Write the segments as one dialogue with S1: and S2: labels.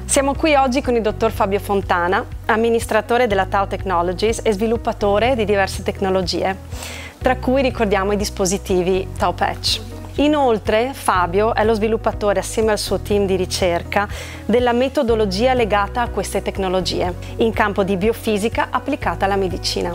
S1: Siamo qui oggi con il dottor Fabio Fontana, amministratore della Tau Technologies e sviluppatore di diverse tecnologie, tra cui ricordiamo i dispositivi Tau Patch. Inoltre Fabio è lo sviluppatore assieme al suo team di ricerca della metodologia legata a queste tecnologie in campo di biofisica applicata alla medicina.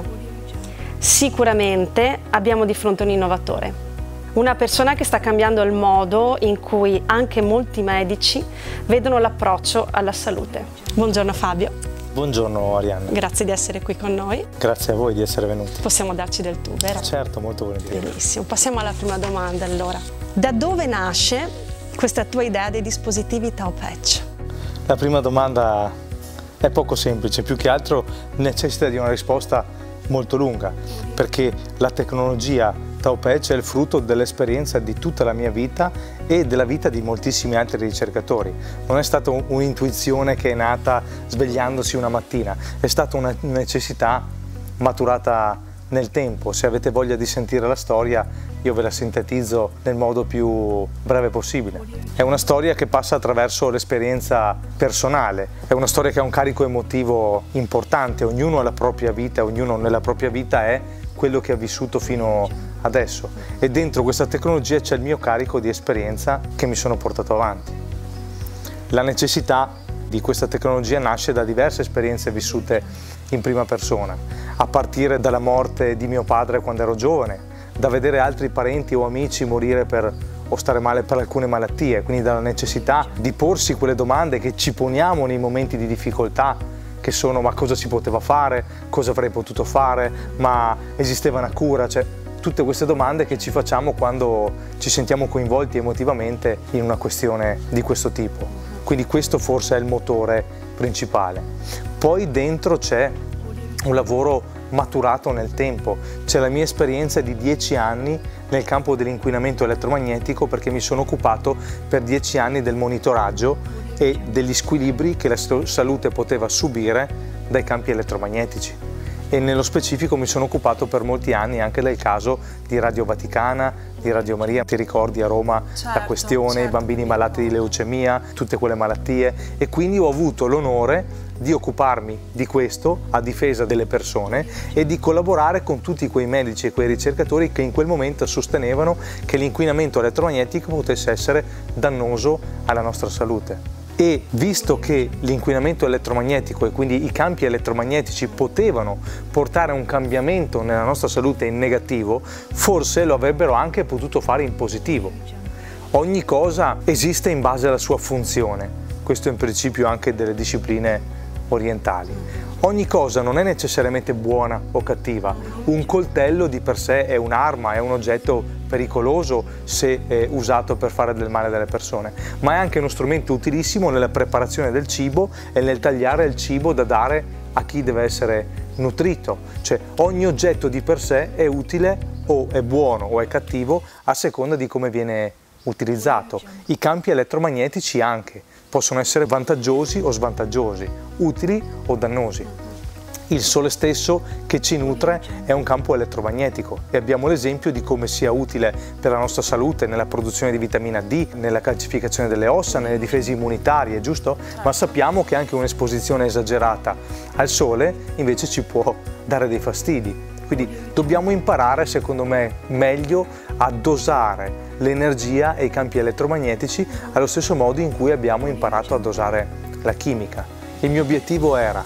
S1: Sicuramente abbiamo di fronte un innovatore. Una persona che sta cambiando il modo in cui anche molti medici vedono l'approccio alla salute. Buongiorno Fabio.
S2: Buongiorno Arianna.
S1: Grazie di essere qui con noi.
S2: Grazie a voi di essere venuti.
S1: Possiamo darci del tu, vero?
S2: Certo, molto volentieri.
S1: Benissimo. Passiamo alla prima domanda allora. Da dove nasce questa tua idea dei dispositivi Tau Patch?
S2: La prima domanda è poco semplice, più che altro necessita di una risposta molto lunga, perché la tecnologia Tau Patch è il frutto dell'esperienza di tutta la mia vita e della vita di moltissimi altri ricercatori. Non è stata un'intuizione che è nata svegliandosi una mattina, è stata una necessità maturata nel tempo. Se avete voglia di sentire la storia, io ve la sintetizzo nel modo più breve possibile. È una storia che passa attraverso l'esperienza personale, è una storia che ha un carico emotivo importante, ognuno ha la propria vita, ognuno nella propria vita è quello che ha vissuto fino adesso e dentro questa tecnologia c'è il mio carico di esperienza che mi sono portato avanti. La necessità di questa tecnologia nasce da diverse esperienze vissute in prima persona, a partire dalla morte di mio padre quando ero giovane, da vedere altri parenti o amici morire o stare male per alcune malattie, quindi dalla necessità di porsi quelle domande che ci poniamo nei momenti di difficoltà, che sono: ma cosa si poteva fare, cosa avrei potuto fare, ma esisteva una cura, cioè tutte queste domande che ci facciamo quando ci sentiamo coinvolti emotivamente in una questione di questo tipo. Quindi questo forse è il motore principale. Poi dentro c'è un lavoro maturato nel tempo, c'è la mia esperienza di 10 anni nel campo dell'inquinamento elettromagnetico, perché mi sono occupato per 10 anni del monitoraggio e degli squilibri che la salute poteva subire dai campi elettromagnetici. E nello specifico mi sono occupato per molti anni anche del caso di Radio Vaticana, di Radio Maria. Ti ricordi a Roma la questione, i bambini malati di leucemia, tutte quelle malattie, e quindi ho avuto l'onore di occuparmi di questo a difesa delle persone e di collaborare con tutti quei medici e quei ricercatori che in quel momento sostenevano che l'inquinamento elettromagnetico potesse essere dannoso alla nostra salute. E visto che l'inquinamento elettromagnetico e quindi i campi elettromagnetici potevano portare a un cambiamento nella nostra salute in negativo, forse lo avrebbero anche potuto fare in positivo. Ogni cosa esiste in base alla sua funzione, questo è un principio anche delle discipline orientali. Ogni cosa non è necessariamente buona o cattiva. Un coltello di per sé è un'arma, è un oggetto pericoloso se usato per fare del male alle persone, ma è anche uno strumento utilissimo nella preparazione del cibo e nel tagliare il cibo da dare a chi deve essere nutrito. Cioè ogni oggetto di per sé è utile o è buono o è cattivo a seconda di come viene utilizzato. I campi elettromagnetici anche possono essere vantaggiosi o svantaggiosi, utili o dannosi. Il sole stesso che ci nutre è un campo elettromagnetico e abbiamo l'esempio di come sia utile per la nostra salute nella produzione di vitamina D, nella calcificazione delle ossa, nelle difese immunitarie, giusto? Ma sappiamo che anche un'esposizione esagerata al sole invece ci può dare dei fastidi. Quindi dobbiamo imparare, secondo me, meglio a dosare l'energia e i campi elettromagnetici allo stesso modo in cui abbiamo imparato a dosare la chimica. Il mio obiettivo era: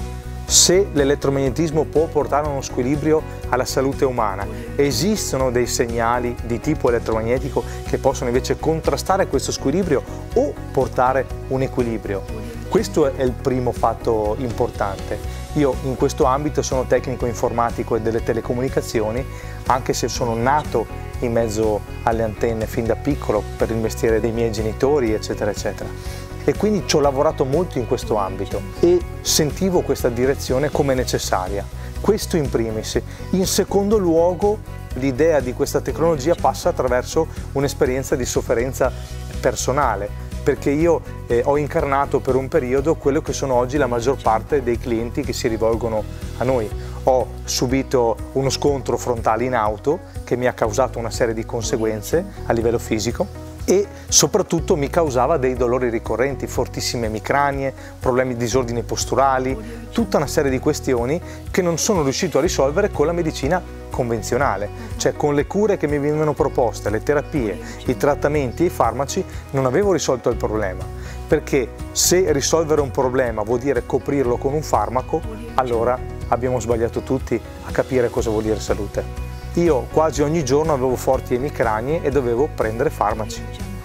S2: se l'elettromagnetismo può portare a uno squilibrio alla salute umana, esistono dei segnali di tipo elettromagnetico che possono invece contrastare questo squilibrio o portare un equilibrio. Questo è il primo fatto importante. Io in questo ambito sono tecnico informatico e delle telecomunicazioni, anche se sono nato in mezzo alle antenne fin da piccolo per il mestiere dei miei genitori, eccetera, eccetera. E quindi ci ho lavorato molto in questo ambito e sentivo questa direzione come necessaria. Questo in primis. In secondo luogo, l'idea di questa tecnologia passa attraverso un'esperienza di sofferenza personale, perché io ho incarnato per un periodo quello che sono oggi la maggior parte dei clienti che si rivolgono a noi. Ho subito uno scontro frontale in auto che mi ha causato una serie di conseguenze a livello fisico e soprattutto mi causava dei dolori ricorrenti, fortissime emicranie, problemi di disordini posturali, tutta una serie di questioni che non sono riuscito a risolvere con la medicina convenzionale, cioè con le cure che mi venivano proposte, le terapie, i trattamenti e i farmaci non avevo risolto il problema, perché se risolvere un problema vuol dire coprirlo con un farmaco, allora abbiamo sbagliato tutti a capire cosa vuol dire salute. Io quasi ogni giorno avevo forti emicranie e dovevo prendere farmaci.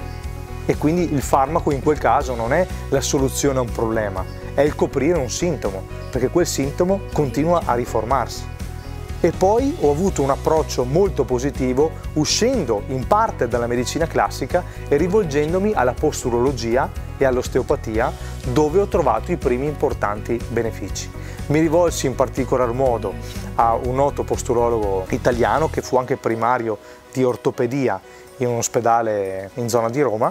S2: E quindi il farmaco in quel caso non è la soluzione a un problema, è il coprire un sintomo, perché quel sintomo continua a riformarsi. E poi ho avuto un approccio molto positivo uscendo in parte dalla medicina classica e rivolgendomi alla posturologia e all'osteopatia, dove ho trovato i primi importanti benefici. Mi rivolsi in particolar modo a un noto posturologo italiano che fu anche primario di ortopedia in un ospedale in zona di Roma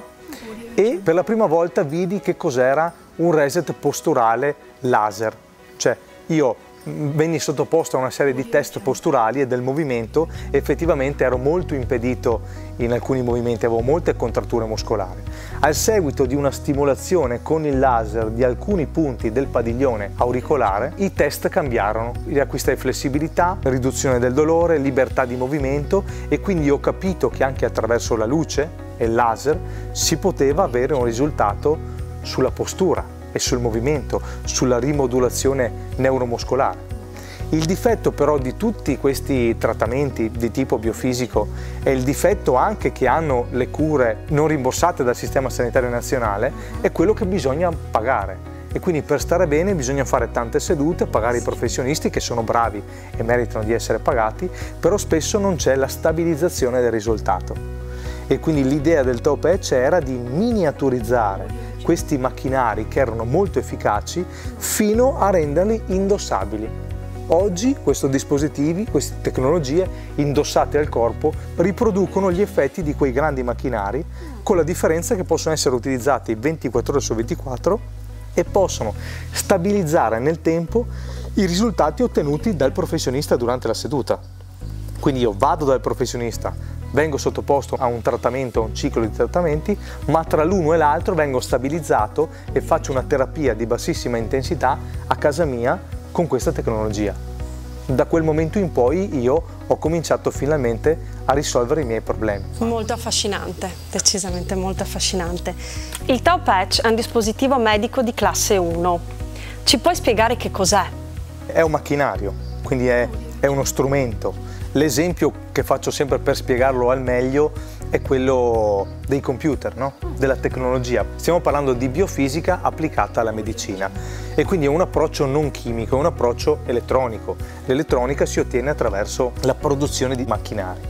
S2: e per la prima volta vidi che cos'era un reset posturale laser. Cioè io venni sottoposto a una serie di test posturali e del movimento e effettivamente ero molto impedito in alcuni movimenti, avevo molte contratture muscolari. Al seguito di una stimolazione con il laser di alcuni punti del padiglione auricolare, i test cambiarono, riacquistai flessibilità, riduzione del dolore, libertà di movimento e quindi ho capito che anche attraverso la luce e il laser si poteva avere un risultato sulla postura e sul movimento, sulla rimodulazione neuromuscolare. Il difetto però di tutti questi trattamenti di tipo biofisico è il difetto anche che hanno le cure non rimborsate dal Sistema Sanitario Nazionale, è quello che bisogna pagare. E quindi per stare bene bisogna fare tante sedute, pagare i professionisti che sono bravi e meritano di essere pagati, però spesso non c'è la stabilizzazione del risultato. E quindi l'idea del Toe Patch era di miniaturizzare questi macchinari che erano molto efficaci fino a renderli indossabili. Oggi questi dispositivi, queste tecnologie indossate al corpo riproducono gli effetti di quei grandi macchinari, con la differenza che possono essere utilizzati 24 ore su 24 e possono stabilizzare nel tempo i risultati ottenuti dal professionista durante la seduta. Quindi io vado dal professionista, vengo sottoposto a un trattamento, a un ciclo di trattamenti, ma tra l'uno e l'altro vengo stabilizzato e faccio una terapia di bassissima intensità a casa mia con questa tecnologia. Da quel momento in poi io ho cominciato finalmente a risolvere i miei problemi.
S1: Molto affascinante, decisamente molto affascinante. Il Toe Patch è un dispositivo medico di classe 1. Ci puoi spiegare che cos'è?
S2: È un macchinario, quindi è uno strumento. L'esempio che faccio sempre per spiegarlo al meglio è quello dei computer, no? Della tecnologia. Stiamo parlando di biofisica applicata alla medicina e quindi è un approccio non chimico, è un approccio elettronico. L'elettronica si ottiene attraverso la produzione di macchinari.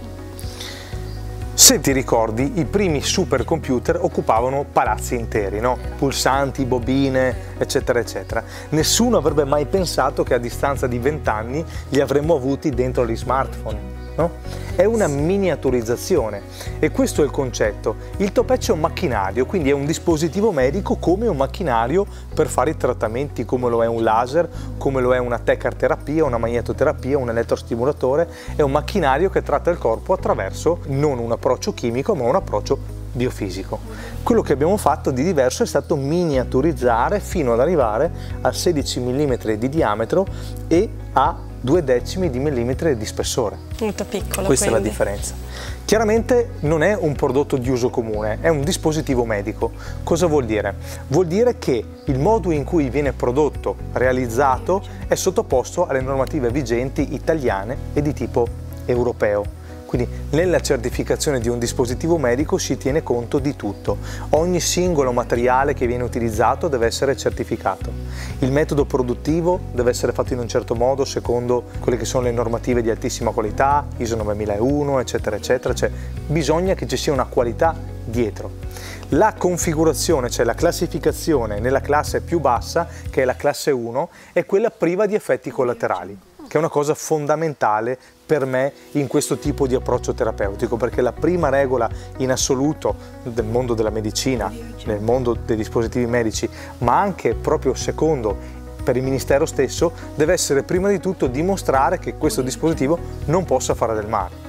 S2: Se ti ricordi, i primi supercomputer occupavano palazzi interi, no? Pulsanti, bobine, eccetera, eccetera. Nessuno avrebbe mai pensato che a distanza di 20 anni li avremmo avuti dentro gli smartphone, no? È una miniaturizzazione e questo è il concetto. Il Toe Patch è un macchinario, quindi è un dispositivo medico come un macchinario per fare i trattamenti, come lo è un laser, come lo è una tecarterapia, una magnetoterapia, un elettrostimolatore. È un macchinario che tratta il corpo attraverso non un approccio chimico ma un approccio biofisico. Quello che abbiamo fatto di diverso è stato miniaturizzare fino ad arrivare a 16 mm di diametro e a 0,2 di millimetro di spessore.
S1: Molto piccolo.
S2: Questa
S1: quindi
S2: è la differenza. Chiaramente non è un prodotto di uso comune, è un dispositivo medico. Cosa vuol dire? Vuol dire che il modo in cui viene prodotto, realizzato, è sottoposto alle normative vigenti italiane e di tipo europeo. Quindi nella certificazione di un dispositivo medico si tiene conto di tutto. Ogni singolo materiale che viene utilizzato deve essere certificato. Il metodo produttivo deve essere fatto in un certo modo secondo quelle che sono le normative di altissima qualità, ISO 9001, eccetera, eccetera. Cioè bisogna che ci sia una qualità dietro. La configurazione, cioè la classificazione nella classe più bassa, che è la classe 1, è quella priva di effetti collaterali, che è una cosa fondamentale per me in questo tipo di approccio terapeutico, perché la prima regola in assoluto del mondo della medicina, nel mondo dei dispositivi medici, ma anche proprio secondo per il Ministero stesso, deve essere prima di tutto dimostrare che questo dispositivo non possa fare del male.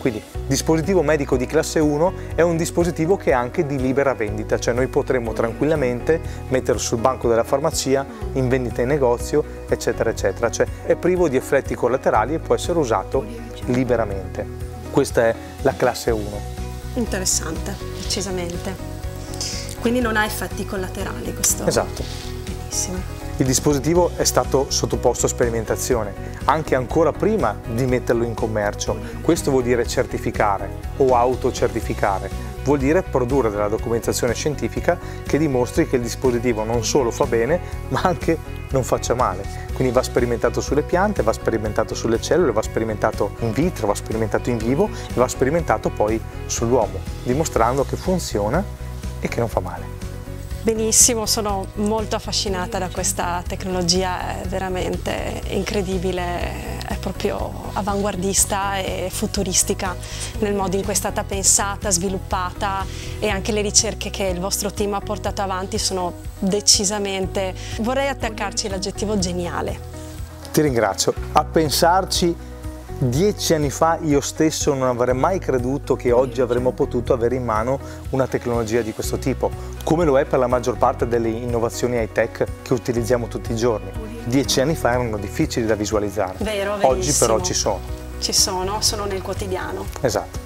S2: Quindi dispositivo medico di classe 1 è un dispositivo che è anche di libera vendita, cioè noi potremmo tranquillamente metterlo sul banco della farmacia, in vendita in negozio, eccetera eccetera, cioè è privo di effetti collaterali e può essere usato liberamente. Questa è la classe 1.
S1: Interessante, decisamente. Quindi non ha effetti collaterali questo?
S2: Esatto.
S1: Benissimo.
S2: Il dispositivo è stato sottoposto a sperimentazione, anche ancora prima di metterlo in commercio. Questo vuol dire certificare o autocertificare, vuol dire produrre della documentazione scientifica che dimostri che il dispositivo non solo fa bene, ma anche non faccia male. Quindi va sperimentato sulle piante, va sperimentato sulle cellule, va sperimentato in vitro, va sperimentato in vivo e va sperimentato poi sull'uomo, dimostrando che funziona e che non fa male.
S1: Benissimo, sono molto affascinata da questa tecnologia, è veramente incredibile, è proprio avanguardista e futuristica nel modo in cui è stata pensata, sviluppata, e anche le ricerche che il vostro team ha portato avanti sono decisamente, vorrei attaccarci l'aggettivo geniale.
S2: Ti ringrazio. A pensarci, 10 anni fa io stesso non avrei mai creduto che oggi avremmo potuto avere in mano una tecnologia di questo tipo, come lo è per la maggior parte delle innovazioni high-tech che utilizziamo tutti i giorni. 10 anni fa erano difficili da visualizzare.
S1: Vero, verissimo.
S2: Oggi però ci sono.
S1: Ci sono nel quotidiano.
S2: Esatto.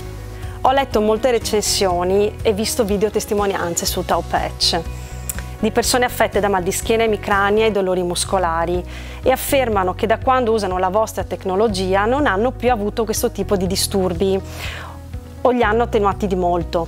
S1: Ho letto molte recensioni e visto video testimonianze su Tau Patch di persone affette da mal di schiena, emicrania e dolori muscolari, e affermano che da quando usano la vostra tecnologia non hanno più avuto questo tipo di disturbi o li hanno attenuati di molto.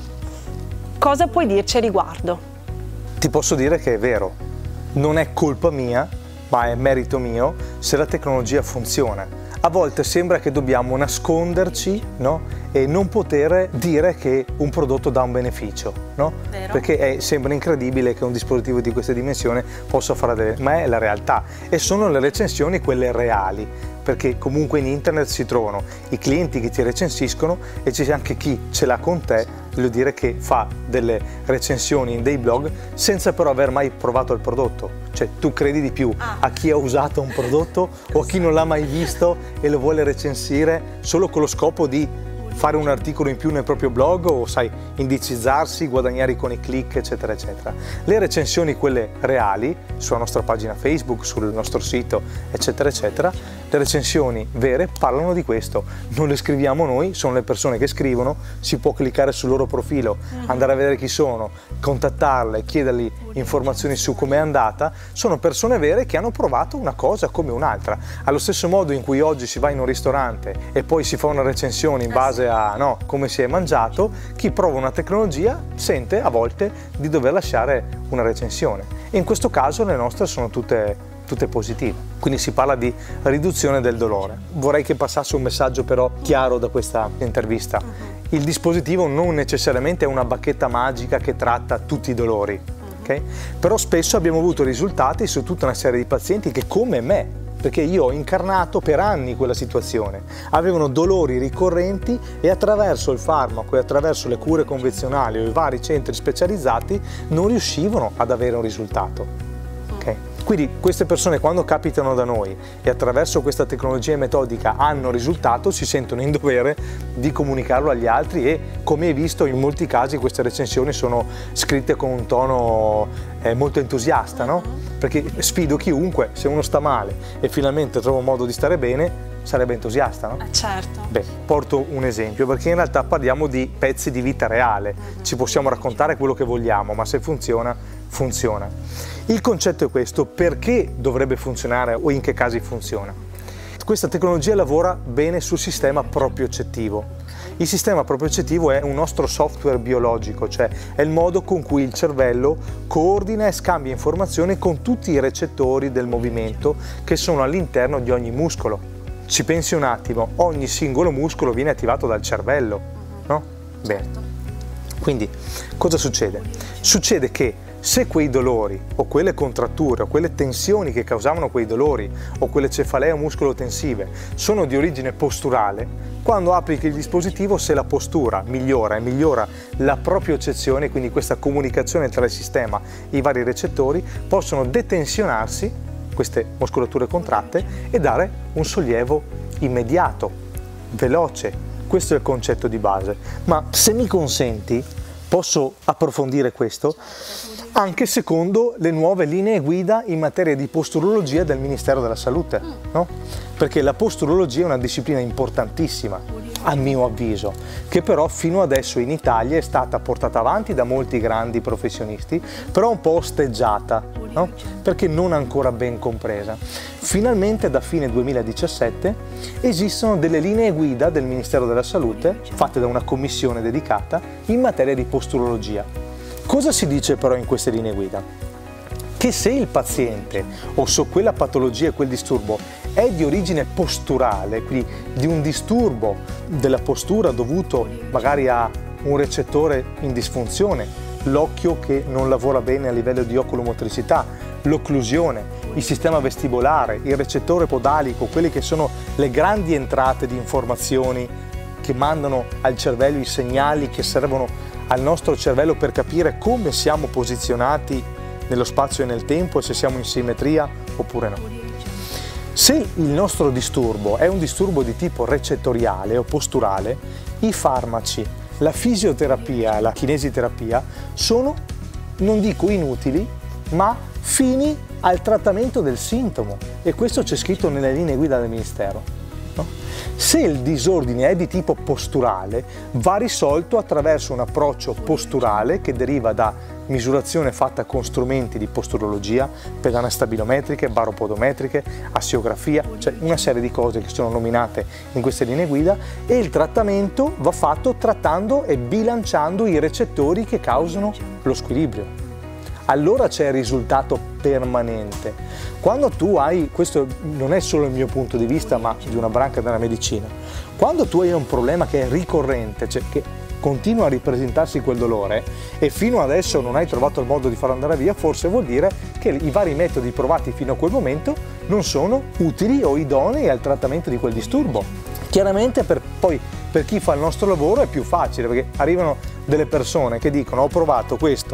S1: Cosa puoi dirci a riguardo?
S2: Ti posso dire che è vero, non è colpa mia, ma è merito mio se la tecnologia funziona. A volte sembra che dobbiamo nasconderci, no? E non poter dire che un prodotto dà un beneficio, no? Perché sembra incredibile che un dispositivo di questa dimensione possa fare ma è la realtà, e sono le recensioni quelle reali, perché comunque in internet si trovano i clienti che ti recensiscono e c'è anche chi ce l'ha con te, voglio dire, che fa delle recensioni in dei blog senza però aver mai provato il prodotto. Cioè tu credi di più a chi ha usato un prodotto o a chi non l'ha mai visto e lo vuole recensire solo con lo scopo di fare un articolo in più nel proprio blog o, sai, indicizzarsi, guadagnare con i click, eccetera, eccetera. Le recensioni, quelle reali, sulla nostra pagina Facebook, sul nostro sito, eccetera, eccetera, le recensioni vere parlano di questo. Non le scriviamo noi, sono le persone che scrivono, si può cliccare sul loro profilo, andare a vedere chi sono, contattarle, chiedergli informazioni su com'è andata. Sono persone vere che hanno provato una cosa come un'altra. Allo stesso modo in cui oggi si va in un ristorante e poi si fa una recensione in base a come si è mangiato, chi prova una tecnologia sente a volte di dover lasciare una recensione. E in questo caso le nostre sono tutte positive. Quindi si parla di riduzione del dolore. Vorrei che passasse un messaggio però chiaro da questa intervista. Il dispositivo non necessariamente è una bacchetta magica che tratta tutti i dolori, okay? Però spesso abbiamo avuto risultati su tutta una serie di pazienti che, come me, perché io ho incarnato per anni quella situazione, avevano dolori ricorrenti e attraverso il farmaco e attraverso le cure convenzionali o i vari centri specializzati non riuscivano ad avere un risultato. Okay? Quindi queste persone, quando capitano da noi e attraverso questa tecnologia metodica hanno risultato, si sentono in dovere di comunicarlo agli altri, e come hai visto in molti casi queste recensioni sono scritte con un tono molto entusiasta, no? Perché sfido chiunque, se uno sta male e finalmente trova un modo di stare bene, sarebbe entusiasta, no?
S1: Certo.
S2: Beh, porto un esempio, perché in realtà parliamo di pezzi di vita reale, ci possiamo raccontare quello che vogliamo, ma se funziona, funziona. Il concetto è questo: perché dovrebbe funzionare o in che casi funziona? Questa tecnologia lavora bene sul sistema propriocettivo. Il sistema propriocettivo è un nostro software biologico, cioè è il modo con cui il cervello coordina e scambia informazioni con tutti i recettori del movimento che sono all'interno di ogni muscolo. Ci pensi un attimo, ogni singolo muscolo viene attivato dal cervello, no? Bene. Quindi, cosa succede? Succede che se quei dolori o quelle contratture o quelle tensioni che causavano quei dolori o quelle cefalee muscolo-tensive sono di origine posturale, quando applichi il dispositivo, se la postura migliora e migliora la propriocezione, quindi questa comunicazione tra il sistema e i vari recettori, possono detensionarsi queste muscolature contratte e dare un sollievo immediato, veloce, questo è il concetto di base. Ma se mi consenti, posso approfondire questo anche secondo le nuove linee guida in materia di posturologia del Ministero della Salute, no? Perché la posturologia è una disciplina importantissima, a mio avviso, che però fino adesso in Italia è stata portata avanti da molti grandi professionisti, però un po' osteggiata, no? Perché non ancora ben compresa. Finalmente da fine 2017 esistono delle linee guida del Ministero della Salute, fatte da una commissione dedicata, in materia di posturologia. Cosa si dice però in queste linee guida? Che se il paziente o se quella patologia e quel disturbo è di origine posturale, quindi di un disturbo della postura dovuto magari a un recettore in disfunzione, l'occhio che non lavora bene a livello di oculomotricità, l'occlusione, il sistema vestibolare, il recettore podalico, quelle che sono le grandi entrate di informazioni che mandano al cervello i segnali che servono al nostro cervello per capire come siamo posizionati nello spazio e nel tempo e se siamo in simmetria oppure no. Se il nostro disturbo è un disturbo di tipo recettoriale o posturale, i farmaci, la fisioterapia e la kinesiterapia sono, non dico inutili, ma fini al trattamento del sintomo, e questo c'è scritto nelle linee guida del Ministero. Se il disordine è di tipo posturale, va risolto attraverso un approccio posturale che deriva da misurazione fatta con strumenti di posturologia, pedane stabilometriche, baropodometriche, assiografia, cioè una serie di cose che sono nominate in queste linee guida, e il trattamento va fatto trattando e bilanciando i recettori che causano lo squilibrio. Allora c'è il risultato permanente. Quando tu hai, questo non è solo il mio punto di vista, ma di una branca della medicina, quando tu hai un problema che è ricorrente, cioè che continua a ripresentarsi quel dolore e fino adesso non hai trovato il modo di farlo andare via, forse vuol dire che i vari metodi provati fino a quel momento non sono utili o idonei al trattamento di quel disturbo. Chiaramente per chi fa il nostro lavoro è più facile, perché arrivano delle persone che dicono: ho provato questo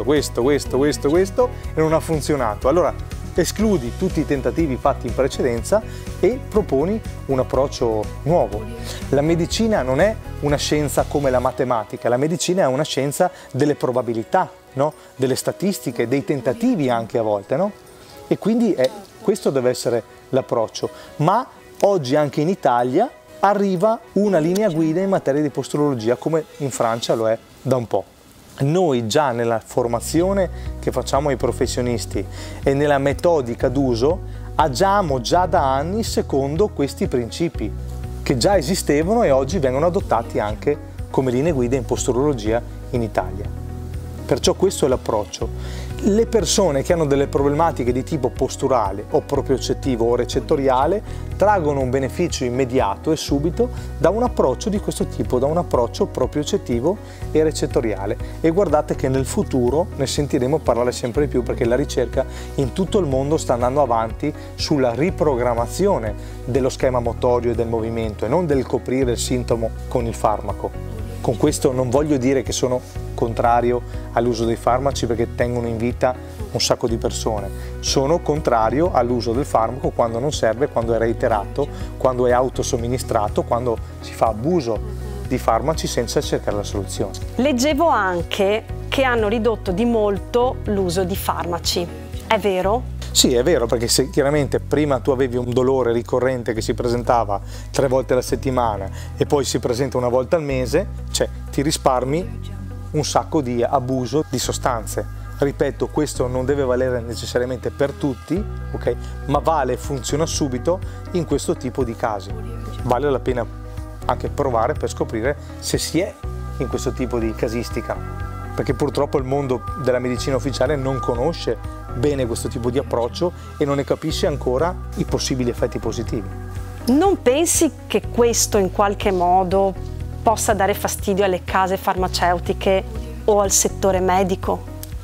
S2: e non ha funzionato. Allora escludi tutti i tentativi fatti in precedenza e proponi un approccio nuovo. La medicina non è una scienza come la matematica, la medicina è una scienza delle probabilità, no? Delle statistiche, dei tentativi anche a volte, no? E quindi questo deve essere l'approccio. Ma oggi anche in Italia arriva una linea guida in materia di posturologia, come in Francia lo è da un po'. Noi già nella formazione che facciamo ai professionisti e nella metodica d'uso agiamo già da anni secondo questi principi che già esistevano e oggi vengono adottati anche come linee guida in posturologia in Italia. Perciò questo è l'approccio. Le persone che hanno delle problematiche di tipo posturale o propriocettivo o recettoriale traggono un beneficio immediato e subito da un approccio di questo tipo, da un approccio propriocettivo e recettoriale. E guardate che nel futuro ne sentiremo parlare sempre di più, perché la ricerca in tutto il mondo sta andando avanti sulla riprogrammazione dello schema motorio e del movimento e non del coprire il sintomo con il farmaco. Con questo non voglio dire che sono contrario all'uso dei farmaci, perché tengono in vita un sacco di persone. Sono contrario all'uso del farmaco quando non serve, quando è reiterato, quando è autosomministrato, quando si fa abuso di farmaci senza cercare la soluzione.
S1: Leggevo anche che hanno ridotto di molto l'uso di farmaci. È vero?
S2: Sì, è vero, perché se chiaramente prima tu avevi un dolore ricorrente che si presentava 3 volte alla settimana e poi si presenta una volta al mese, cioè ti risparmi un sacco di abuso di sostanze. Ripeto, questo non deve valere necessariamente per tutti, ok? Ma vale e funziona subito in questo tipo di casi. Vale la pena anche provare per scoprire se si è in questo tipo di casistica, perché purtroppo il mondo della medicina ufficiale non conosce bene questo tipo di approccio e non ne capisce ancora i possibili effetti positivi.
S1: Non pensi che questo in qualche modo possa dare fastidio alle case farmaceutiche o al settore medico?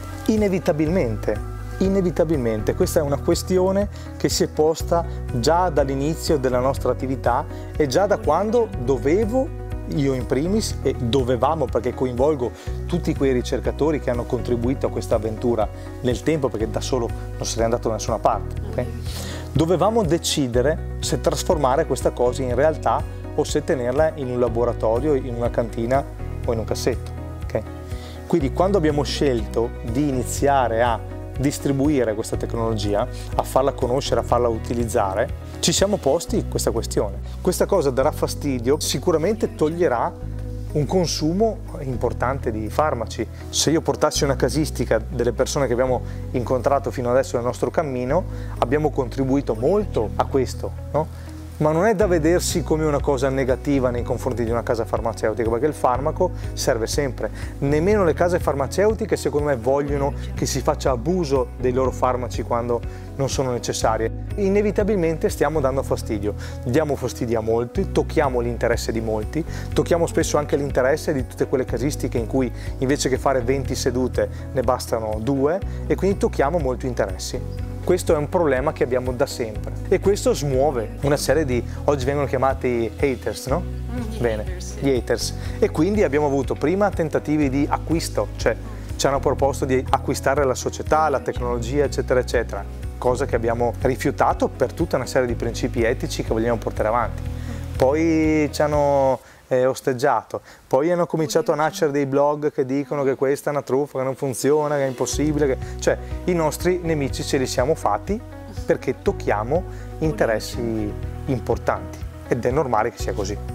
S2: Inevitabilmente. Questa è una questione che si è posta già dall'inizio della nostra attività e già da quando dovevo, io in primis, e dovevamo, perché coinvolgo tutti quei ricercatori che hanno contribuito a questa avventura nel tempo, perché da solo non sarei andato da nessuna parte, okay? Dovevamo decidere se trasformare questa cosa in realtà o se tenerla in un laboratorio, in una cantina o in un cassetto. Okay? Quindi quando abbiamo scelto di iniziare a distribuire questa tecnologia, a farla conoscere, a farla utilizzare, ci siamo posti questa questione. Questa cosa darà fastidio, sicuramente toglierà un consumo importante di farmaci. Se io portassi una casistica delle persone che abbiamo incontrato fino adesso nel nostro cammino, abbiamo contribuito molto a questo, no? Ma non è da vedersi come una cosa negativa nei confronti di una casa farmaceutica, perché il farmaco serve sempre. Nemmeno le case farmaceutiche, secondo me, vogliono che si faccia abuso dei loro farmaci quando non sono necessarie. Inevitabilmente stiamo dando fastidio, diamo fastidio a molti, tocchiamo l'interesse di molti, tocchiamo spesso anche l'interesse di tutte quelle casistiche in cui invece che fare 20 sedute ne bastano 2 e quindi tocchiamo molti interessi. Questo è un problema che abbiamo da sempre e questo smuove una serie di, oggi vengono chiamati haters, no? Bene, gli haters. E quindi abbiamo avuto prima tentativi di acquisto, cioè ci hanno proposto di acquistare la società, la tecnologia, eccetera, eccetera, cosa che abbiamo rifiutato per tutta una serie di principi etici che vogliamo portare avanti. Poi ci hanno osteggiato, poi hanno cominciato a nascere dei blog che dicono che questa è una truffa, che non funziona, che è impossibile, cioè i nostri nemici ce li siamo fatti perché tocchiamo interessi importanti ed è normale che sia così.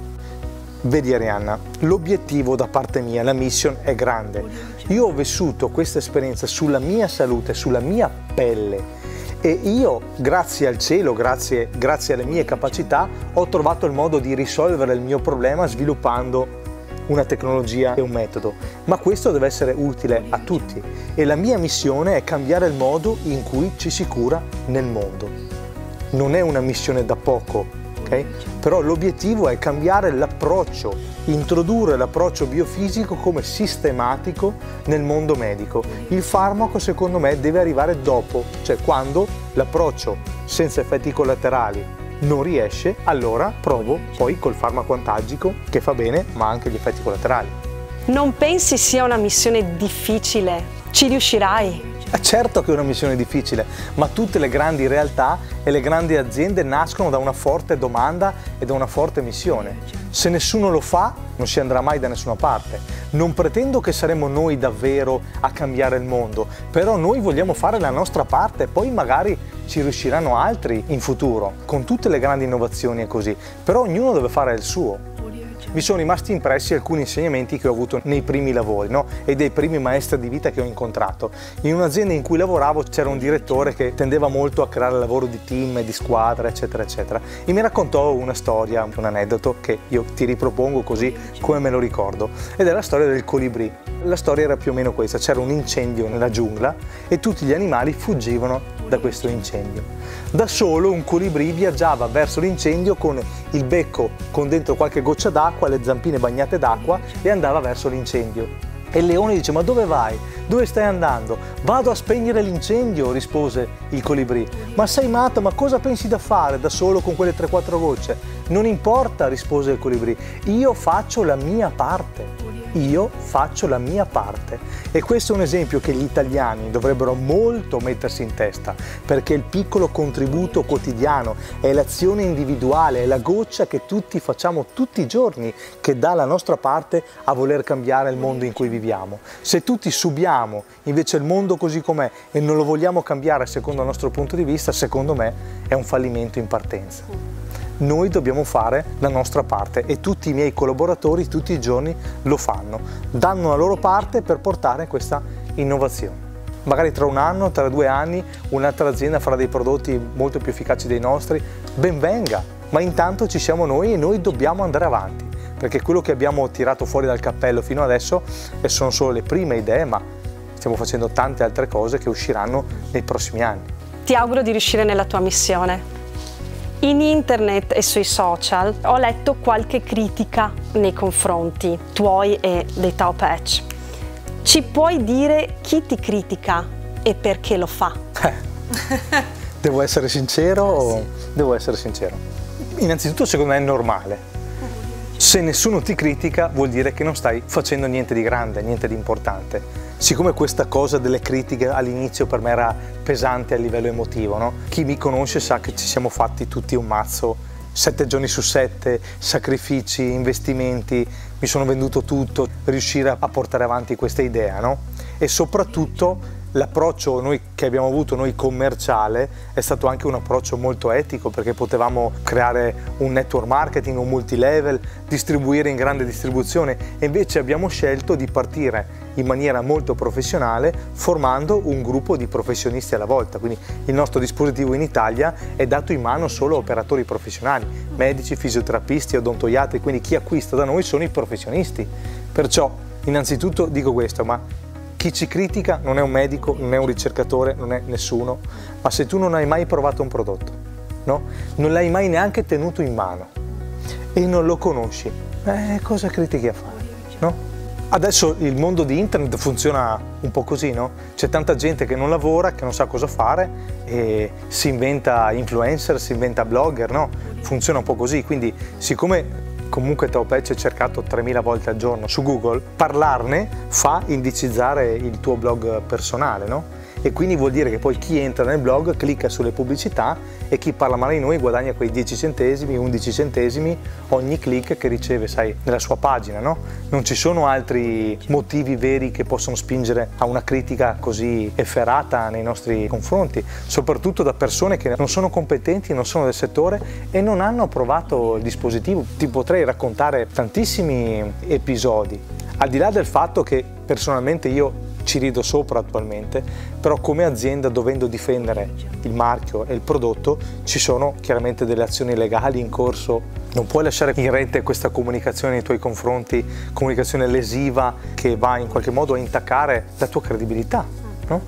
S2: Vedi Arianna, l'obiettivo da parte mia, la mission è grande. Io ho vissuto questa esperienza sulla mia salute, sulla mia pelle e io, grazie al cielo, grazie alle mie capacità, ho trovato il modo di risolvere il mio problema sviluppando una tecnologia e un metodo. Ma questo deve essere utile a tutti e la mia missione è cambiare il modo in cui ci si cura nel mondo. Non è una missione da poco, ok? Però l'obiettivo è cambiare l'approccio, introdurre l'approccio biofisico come sistematico nel mondo medico. Il farmaco secondo me deve arrivare dopo, cioè quando l'approccio senza effetti collaterali non riesce, allora provo poi col farmaco antalgico che fa bene ma anche gli effetti collaterali.
S1: Non pensi sia una missione difficile? Ci riuscirai?
S2: Certo che è una missione difficile, ma tutte le grandi realtà e le grandi aziende nascono da una forte domanda e da una forte missione. Se nessuno lo fa, non si andrà mai da nessuna parte. Non pretendo che saremo noi davvero a cambiare il mondo, però noi vogliamo fare la nostra parte, poi magari ci riusciranno altri in futuro. Con tutte le grandi innovazioni è così, però ognuno deve fare il suo. Mi sono rimasti impressi alcuni insegnamenti che ho avuto nei primi lavori, no? E dei primi maestri di vita che ho incontrato. In un'azienda in cui lavoravo c'era un direttore che tendeva molto a creare lavoro di team, di squadra, eccetera, eccetera. E mi raccontò una storia, un aneddoto che io ti ripropongo così come me lo ricordo. Ed è la storia del colibrì. La storia era più o meno questa: c'era un incendio nella giungla e tutti gli animali fuggivano da questo incendio. Da solo un colibrì viaggiava verso l'incendio con il becco con dentro qualche goccia d'acqua, le zampine bagnate d'acqua e andava verso l'incendio. E il leone dice: ma dove vai? Dove stai andando? Vado a spegnere l'incendio, rispose il colibrì. Ma sei matto? Ma cosa pensi da fare da solo con quelle 3-4 gocce? Non importa, rispose il colibrì, io faccio la mia parte. Io faccio la mia parte. E questo è un esempio che gli italiani dovrebbero molto mettersi in testa, perché il piccolo contributo quotidiano è l'azione individuale, è la goccia che tutti facciamo tutti i giorni che dà la nostra parte a voler cambiare il mondo in cui viviamo. Se tutti subiamo invece il mondo così com'è e non lo vogliamo cambiare secondo il nostro punto di vista, secondo me è un fallimento in partenza. Noi dobbiamo fare la nostra parte e tutti i miei collaboratori tutti i giorni lo fanno, danno la loro parte per portare questa innovazione. Magari tra un anno, tra 2 anni, un'altra azienda farà dei prodotti molto più efficaci dei nostri, ben venga, ma intanto ci siamo noi e noi dobbiamo andare avanti, perché quello che abbiamo tirato fuori dal cappello fino adesso sono solo le prime idee, ma stiamo facendo tante altre cose che usciranno nei prossimi anni.
S1: Ti auguro di riuscire nella tua missione. In internet e sui social ho letto qualche critica nei confronti tuoi e dei Tau Patch. Ci puoi dire chi ti critica e perché lo fa?
S2: Devo essere sincero? Sì. Devo essere sincero. Innanzitutto secondo me è normale. Se nessuno ti critica vuol dire che non stai facendo niente di grande, niente di importante. Siccome questa cosa delle critiche all'inizio per me era pesante a livello emotivo, no? Chi mi conosce sa che ci siamo fatti tutti un mazzo 7 giorni su 7, sacrifici, investimenti, mi sono venduto tutto, riuscire a portare avanti questa idea, no? E soprattutto l'approccio che abbiamo avuto noi commerciale è stato anche un approccio molto etico, perché potevamo creare un network marketing, un multilevel, distribuire in grande distribuzione, e invece abbiamo scelto di partire in maniera molto professionale formando un gruppo di professionisti alla volta. Quindi il nostro dispositivo in Italia è dato in mano solo a operatori professionali, medici, fisioterapisti, odontoiatri, quindi chi acquista da noi sono i professionisti. Perciò innanzitutto dico questo, ma chi ci critica non è un medico, non è un ricercatore, non è nessuno, ma se tu non hai mai provato un prodotto, no? Non l'hai mai neanche tenuto in mano e non lo conosci, cosa critichi a fare, no? Adesso il mondo di internet funziona un po' così, no? C'è tanta gente che non lavora, che non sa cosa fare e si inventa influencer, si inventa blogger, no? Funziona un po' così, quindi siccome comunque Taopetch è cercato 3000 volte al giorno su Google, parlarne fa indicizzare il tuo blog personale, no? E quindi vuol dire che poi chi entra nel blog clicca sulle pubblicità e chi parla male di noi guadagna quei 10 centesimi, 11 centesimi ogni click che riceve, sai, nella sua pagina, no? Non ci sono altri motivi veri che possono spingere a una critica così efferata nei nostri confronti, soprattutto da persone che non sono competenti, non sono del settore e non hanno provato il dispositivo. Ti potrei raccontare tantissimi episodi, al di là del fatto che personalmente io ci rido sopra attualmente, però come azienda, dovendo difendere il marchio e il prodotto, ci sono chiaramente delle azioni legali in corso. Non puoi lasciare in rete questa comunicazione nei tuoi confronti, comunicazione lesiva che va in qualche modo a intaccare la tua credibilità, no?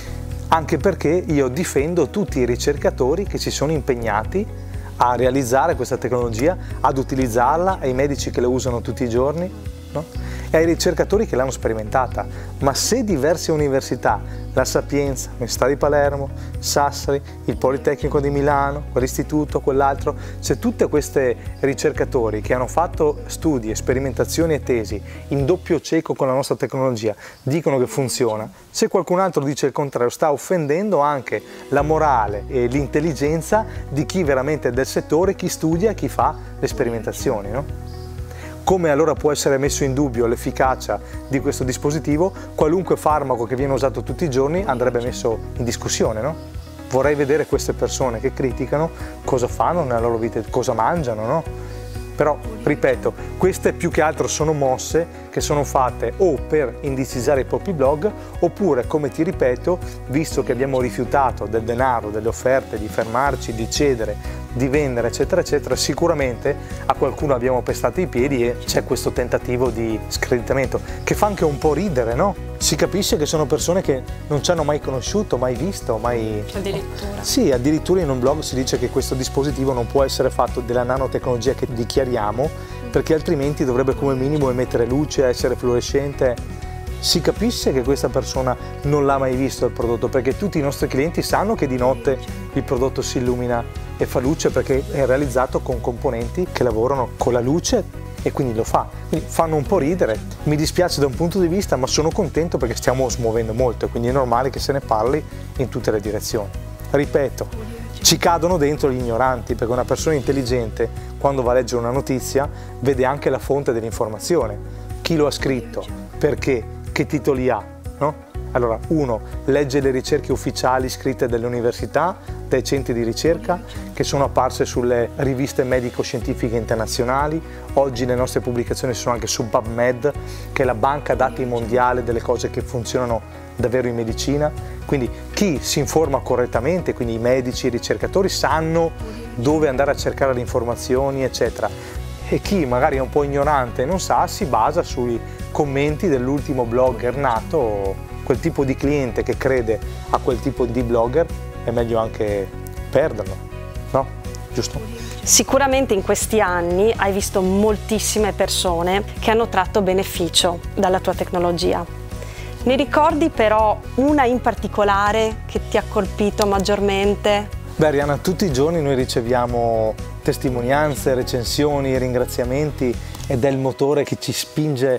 S2: Anche perché io difendo tutti i ricercatori che si sono impegnati a realizzare questa tecnologia, ad utilizzarla, ai medici che la usano tutti i giorni, no? E ai ricercatori che l'hanno sperimentata. Ma se diverse università, la Sapienza, l'Università di Palermo, Sassari, il Politecnico di Milano, quell'istituto, quell'altro, se tutte queste ricercatori che hanno fatto studi, sperimentazioni e tesi in doppio cieco con la nostra tecnologia dicono che funziona, se qualcun altro dice il contrario sta offendendo anche la morale e l'intelligenza di chi veramente è del settore, chi studia e chi fa le sperimentazioni, no? Come allora può essere messo in dubbio l'efficacia di questo dispositivo? Qualunque farmaco che viene usato tutti i giorni andrebbe messo in discussione, no? Vorrei vedere queste persone che criticano cosa fanno nella loro vita, cosa mangiano, no? Però, ripeto, queste più che altro sono mosse che sono fatte o per indicizzare i propri blog, oppure, come ti ripeto, visto che abbiamo rifiutato del denaro, delle offerte, di fermarci, di cedere, di vendere, eccetera, eccetera, sicuramente a qualcuno abbiamo pestato i piedi e c'è questo tentativo di screditamento, che fa anche un po' ridere, no? Si capisce che sono persone che non ci hanno mai conosciuto, mai visto, mai...
S1: Addirittura.
S2: Sì, addirittura in un blog si dice che questo dispositivo non può essere fatto della nanotecnologia che dichiariamo, perché altrimenti dovrebbe come minimo emettere luce, essere fluorescente. Si capisce che questa persona non l'ha mai visto il prodotto, perché tutti i nostri clienti sanno che di notte il prodotto si illumina e fa luce perché è realizzato con componenti che lavorano con la luce e quindi lo fa. Quindi fanno un po' ridere, mi dispiace da un punto di vista, ma sono contento perché stiamo smuovendo molto e quindi è normale che se ne parli in tutte le direzioni. Ripeto, ci cadono dentro gli ignoranti, perché una persona intelligente quando va a leggere una notizia vede anche la fonte dell'informazione, chi lo ha scritto, perché, che titoli ha, no? Allora, uno legge le ricerche ufficiali scritte dalle università, dai centri di ricerca che sono apparse sulle riviste medico-scientifiche internazionali. Oggi le nostre pubblicazioni sono anche su PubMed, che è la banca dati mondiale delle cose che funzionano davvero in medicina. Quindi chi si informa correttamente, quindi i medici, i ricercatori sanno dove andare a cercare le informazioni, eccetera. E chi magari è un po' ignorante e non sa, si basa sui commenti dell'ultimo blogger nato. Quel tipo di cliente che crede a quel tipo di blogger è meglio anche perderlo, no? Giusto?
S1: Sicuramente in questi anni hai visto moltissime persone che hanno tratto beneficio dalla tua tecnologia. Ne ricordi però una in particolare che ti ha colpito maggiormente?
S2: Beh, Arianna, tutti i giorni noi riceviamo testimonianze, recensioni, ringraziamenti ed è il motore che ci spinge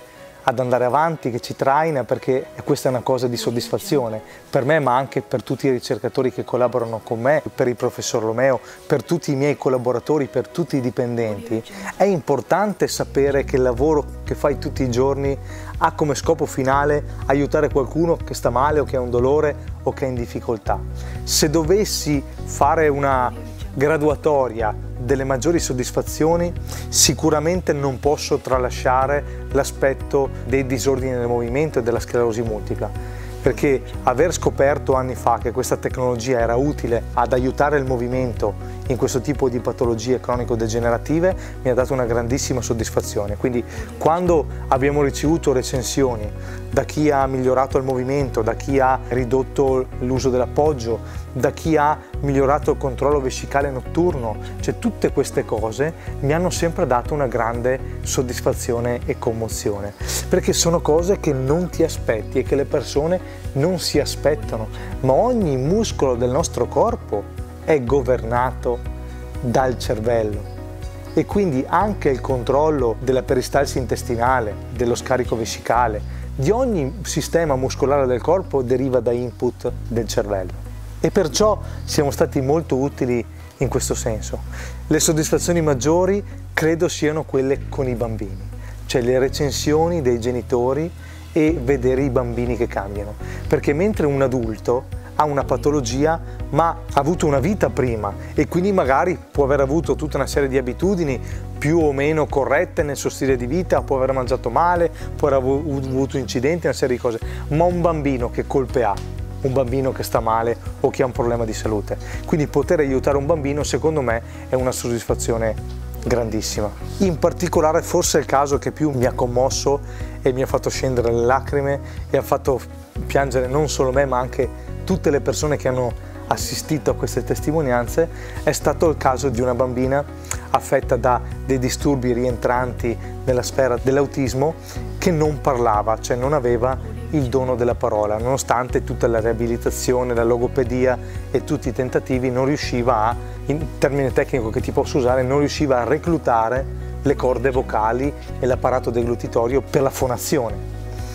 S2: ad andare avanti, che ci traina, perché questa è una cosa di soddisfazione per me, ma anche per tutti i ricercatori che collaborano con me, per il professor Romeo, per tutti i miei collaboratori, per tutti i dipendenti. È importante sapere che il lavoro che fai tutti i giorni ha come scopo finale aiutare qualcuno che sta male o che ha un dolore o che è in difficoltà. Se dovessi fare una graduatoria delle maggiori soddisfazioni, sicuramente non posso tralasciare l'aspetto dei disordini del movimento e della sclerosi multipla, perché aver scoperto anni fa che questa tecnologia era utile ad aiutare il movimento in questo tipo di patologie cronico-degenerative mi ha dato una grandissima soddisfazione. Quindi quando abbiamo ricevuto recensioni da chi ha migliorato il movimento, da chi ha ridotto l'uso dell'appoggio, da chi ha migliorato il controllo vescicale notturno, cioè tutte queste cose mi hanno sempre dato una grande soddisfazione e commozione, perché sono cose che non ti aspetti e che le persone non si aspettano, ma ogni muscolo del nostro corpo è governato dal cervello e quindi anche il controllo della peristalsi intestinale, dello scarico vescicale, di ogni sistema muscolare del corpo deriva da input del cervello. E perciò siamo stati molto utili in questo senso. Le soddisfazioni maggiori credo siano quelle con i bambini, cioè le recensioni dei genitori e vedere i bambini che cambiano, perché mentre un adulto ha una patologia ma ha avuto una vita prima e quindi magari può aver avuto tutta una serie di abitudini più o meno corrette nel suo stile di vita, può aver mangiato male, può aver avuto incidenti, una serie di cose, ma un bambino che colpe ha? Un bambino che sta male o che ha un problema di salute. Quindi poter aiutare un bambino secondo me è una soddisfazione grandissima. In particolare forse è il caso che più mi ha commosso e mi ha fatto scendere le lacrime e ha fatto piangere non solo me ma anche tutte le persone che hanno assistito a queste testimonianze, è stato il caso di una bambina affetta da dei disturbi rientranti nella sfera dell'autismo che non parlava, cioè non aveva il dono della parola, nonostante tutta la riabilitazione, la logopedia e tutti i tentativi non riusciva a, in termine tecnico che ti posso usare, non riusciva a reclutare le corde vocali e l'apparato deglutitorio per la fonazione.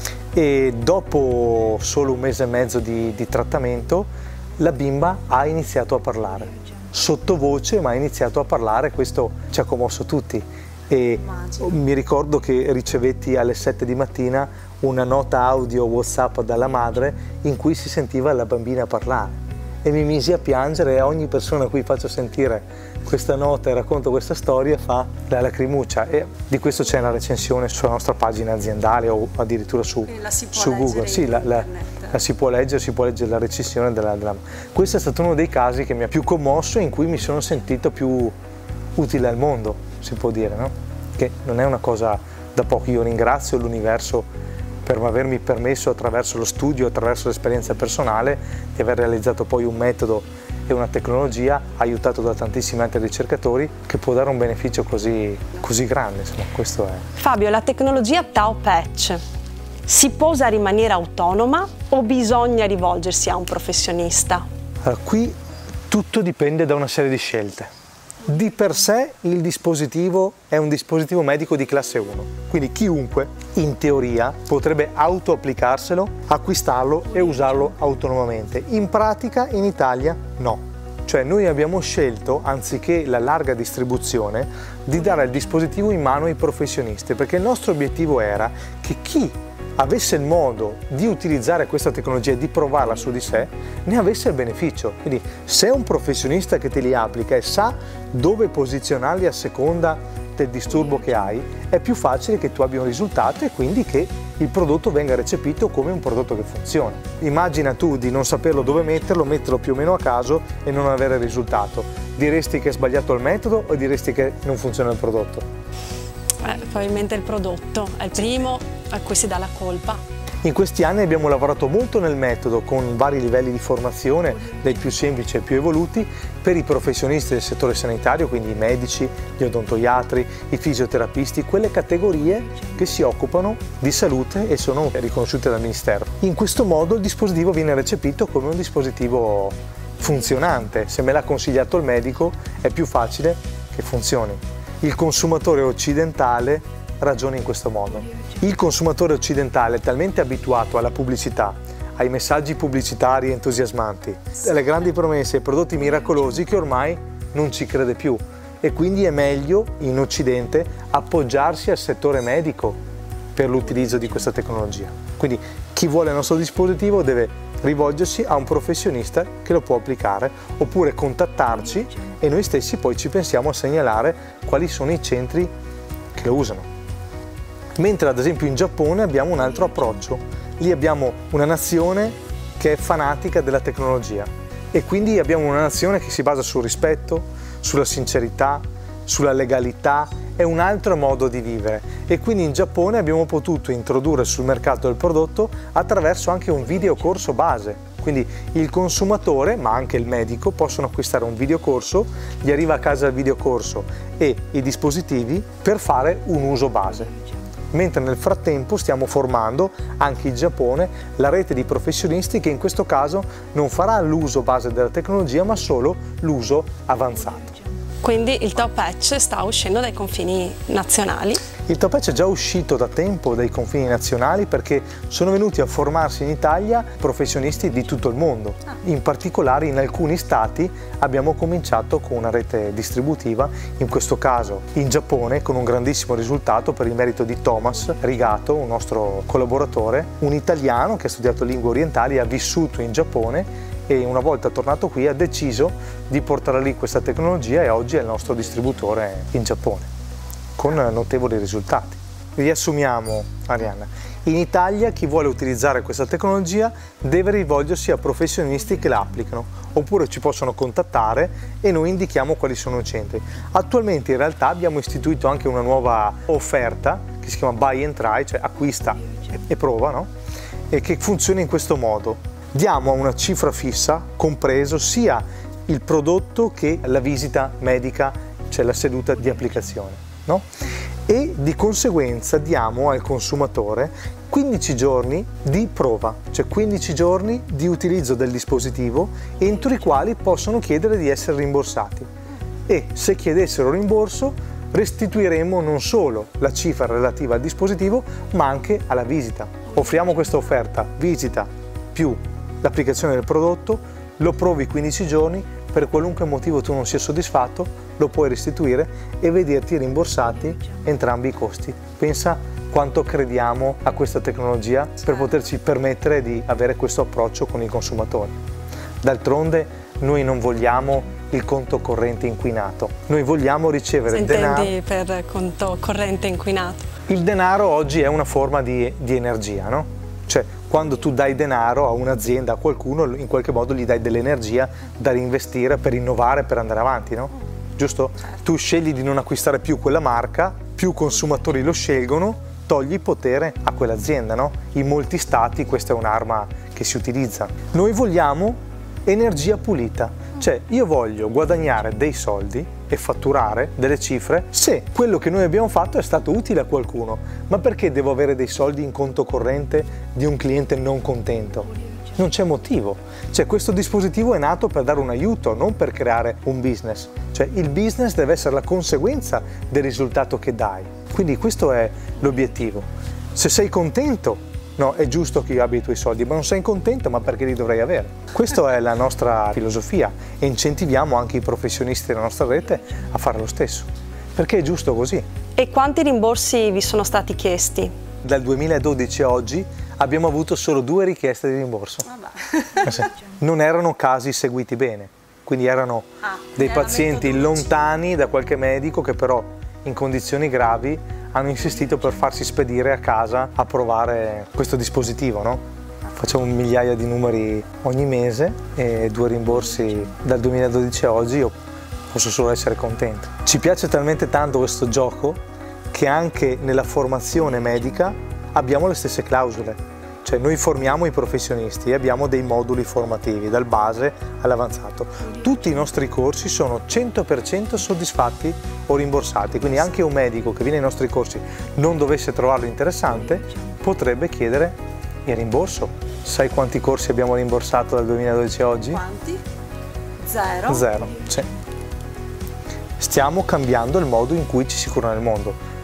S2: E dopo solo un mese e mezzo di trattamento la bimba ha iniziato a parlare, sottovoce ma ha iniziato a parlare, questo ci ha commosso tutti. E mi ricordo che ricevetti alle 7 di mattina una nota audio WhatsApp dalla madre in cui si sentiva la bambina parlare e mi misi a piangere e a ogni persona a cui faccio sentire questa nota e racconto questa storia fa la lacrimuccia, e di questo c'è una recensione sulla nostra pagina aziendale o addirittura su Google. Sì, la si può leggere la recensione della... Questo è stato uno dei casi che mi ha più commosso e in cui mi sono sentito più utile al mondo, si può dire, no? Che non è una cosa da poco. Io ringrazio l'universo per avermi permesso, attraverso lo studio, attraverso l'esperienza personale, di aver realizzato poi un metodo e una tecnologia aiutato da tantissimi altri ricercatori che può dare un beneficio così grande, insomma, questo è.
S1: Fabio, la tecnologia Tau Patch si può usare in maniera autonoma o bisogna rivolgersi a un professionista?
S2: Allora, qui tutto dipende da una serie di scelte. Di per sé il dispositivo è un dispositivo medico di classe 1, quindi chiunque in teoria potrebbe auto-applicarselo, acquistarlo e usarlo autonomamente. In pratica in Italia no, cioè noi abbiamo scelto, anziché la larga distribuzione, di dare il dispositivo in mano ai professionisti, perché il nostro obiettivo era che chi avesse il modo di utilizzare questa tecnologia e di provarla su di sé, ne avesse il beneficio. Quindi se è un professionista che te li applica e sa dove posizionarli a seconda del disturbo che hai, è più facile che tu abbia un risultato e quindi che il prodotto venga recepito come un prodotto che funziona. Immagina tu di non saperlo dove metterlo più o meno a caso e non avere il risultato. Diresti che è sbagliato il metodo o diresti che non funziona il prodotto?
S1: Probabilmente il prodotto è il primo a cui si dà la colpa.
S2: In questi anni abbiamo lavorato molto nel metodo con vari livelli di formazione, dai più semplici ai più evoluti, per i professionisti del settore sanitario, quindi i medici, gli odontoiatri, i fisioterapisti, quelle categorie che si occupano di salute e sono riconosciute dal Ministero. In questo modo il dispositivo viene recepito come un dispositivo funzionante. Se me l'ha consigliato il medico è più facile che funzioni. Il consumatore occidentale ragiona in questo modo. Il consumatore occidentale è talmente abituato alla pubblicità, ai messaggi pubblicitari entusiasmanti, alle grandi promesse, ai prodotti miracolosi che ormai non ci crede più e quindi è meglio in Occidente appoggiarsi al settore medico per l'utilizzo di questa tecnologia. Quindi chi vuole il nostro dispositivo deve rivolgersi a un professionista che lo può applicare oppure contattarci e noi stessi poi ci pensiamo a segnalare quali sono i centri che lo usano. Mentre ad esempio in Giappone abbiamo un altro approccio. Lì abbiamo una nazione che è fanatica della tecnologia e quindi abbiamo una nazione che si basa sul rispetto, sulla sincerità, sulla legalità, è un altro modo di vivere e quindi in Giappone abbiamo potuto introdurre sul mercato il prodotto attraverso anche un videocorso base. Quindi il consumatore, ma anche il medico, possono acquistare un videocorso, gli arriva a casa il videocorso e i dispositivi per fare un uso base. Mentre nel frattempo stiamo formando anche in Giappone la rete di professionisti che in questo caso non farà l'uso base della tecnologia ma solo l'uso avanzato.
S1: Quindi il Tau Patch sta uscendo dai confini nazionali?
S2: Il Tau Patch è già uscito da tempo dai confini nazionali perché sono venuti a formarsi in Italia professionisti di tutto il mondo. In particolare in alcuni stati abbiamo cominciato con una rete distributiva, in questo caso in Giappone con un grandissimo risultato per il merito di Thomas Rigato, un nostro collaboratore, un italiano che ha studiato lingue orientali e ha vissuto in Giappone e una volta tornato qui ha deciso di portare lì questa tecnologia e oggi è il nostro distributore in Giappone, con notevoli risultati. Riassumiamo, Arianna, in Italia chi vuole utilizzare questa tecnologia deve rivolgersi a professionisti che la applicano, oppure ci possono contattare e noi indichiamo quali sono i centri. Attualmente in realtà abbiamo istituito anche una nuova offerta che si chiama Buy and Try, cioè acquista e prova, no? E che funziona in questo modo. Diamo a una cifra fissa, compreso sia il prodotto che la visita medica, cioè la seduta di applicazione, no? E di conseguenza diamo al consumatore 15 giorni di prova, cioè 15 giorni di utilizzo del dispositivo entro i quali possono chiedere di essere rimborsati e se chiedessero rimborso restituiremo non solo la cifra relativa al dispositivo ma anche alla visita. Offriamo questa offerta visita più l'applicazione del prodotto, lo provi 15 giorni, per qualunque motivo tu non sia soddisfatto, lo puoi restituire e vederti rimborsati entrambi i costi. Pensa quanto crediamo a questa tecnologia per poterci permettere di avere questo approccio con i consumatori. D'altronde noi non vogliamo il conto corrente inquinato, noi vogliamo ricevere denaro.
S1: Intendi per conto corrente inquinato?
S2: Il denaro oggi è una forma di energia, no? Cioè, quando tu dai denaro a un'azienda, a qualcuno, in qualche modo gli dai dell'energia da reinvestire per innovare, per andare avanti, no? Giusto? Tu scegli di non acquistare più quella marca, più consumatori lo scelgono, togli potere a quell'azienda, no? In molti stati questa è un'arma che si utilizza. Noi vogliamo energia pulita, cioè io voglio guadagnare dei soldi e fatturare delle cifre se quello che noi abbiamo fatto è stato utile a qualcuno, ma perché devo avere dei soldi in conto corrente di un cliente non contento? Non c'è motivo, cioè questo dispositivo è nato per dare un aiuto, non per creare un business, cioè il business deve essere la conseguenza del risultato che dai, quindi questo è l'obiettivo. Se sei contento, no, è giusto che io abbia i tuoi soldi, ma non sei contento, ma perché li dovrei avere? Questa è la nostra filosofia e incentiviamo anche i professionisti della nostra rete a fare lo stesso, perché è giusto così.
S1: E quanti rimborsi vi sono stati chiesti?
S2: Dal 2012 a oggi abbiamo avuto solo 2 richieste di rimborso. Non erano casi seguiti bene, quindi erano dei pazienti lontani da qualche medico che però in condizioni gravi hanno insistito per farsi spedire a casa a provare questo dispositivo, no? Facciamo migliaia di numeri ogni mese e 2 rimborsi dal 2012 a oggi, io posso solo essere contento. Ci piace talmente tanto questo gioco che anche nella formazione medica abbiamo le stesse clausole. Cioè noi formiamo i professionisti e abbiamo dei moduli formativi dal base all'avanzato. Tutti i nostri corsi sono 100% soddisfatti o rimborsati, quindi anche un medico che viene ai nostri corsi non dovesse trovarlo interessante potrebbe chiedere il rimborso. Sai quanti corsi abbiamo rimborsato dal 2012 a oggi?
S3: Quanti? 0?
S2: 0, sì. Stiamo cambiando il modo in cui ci si cura nel mondo.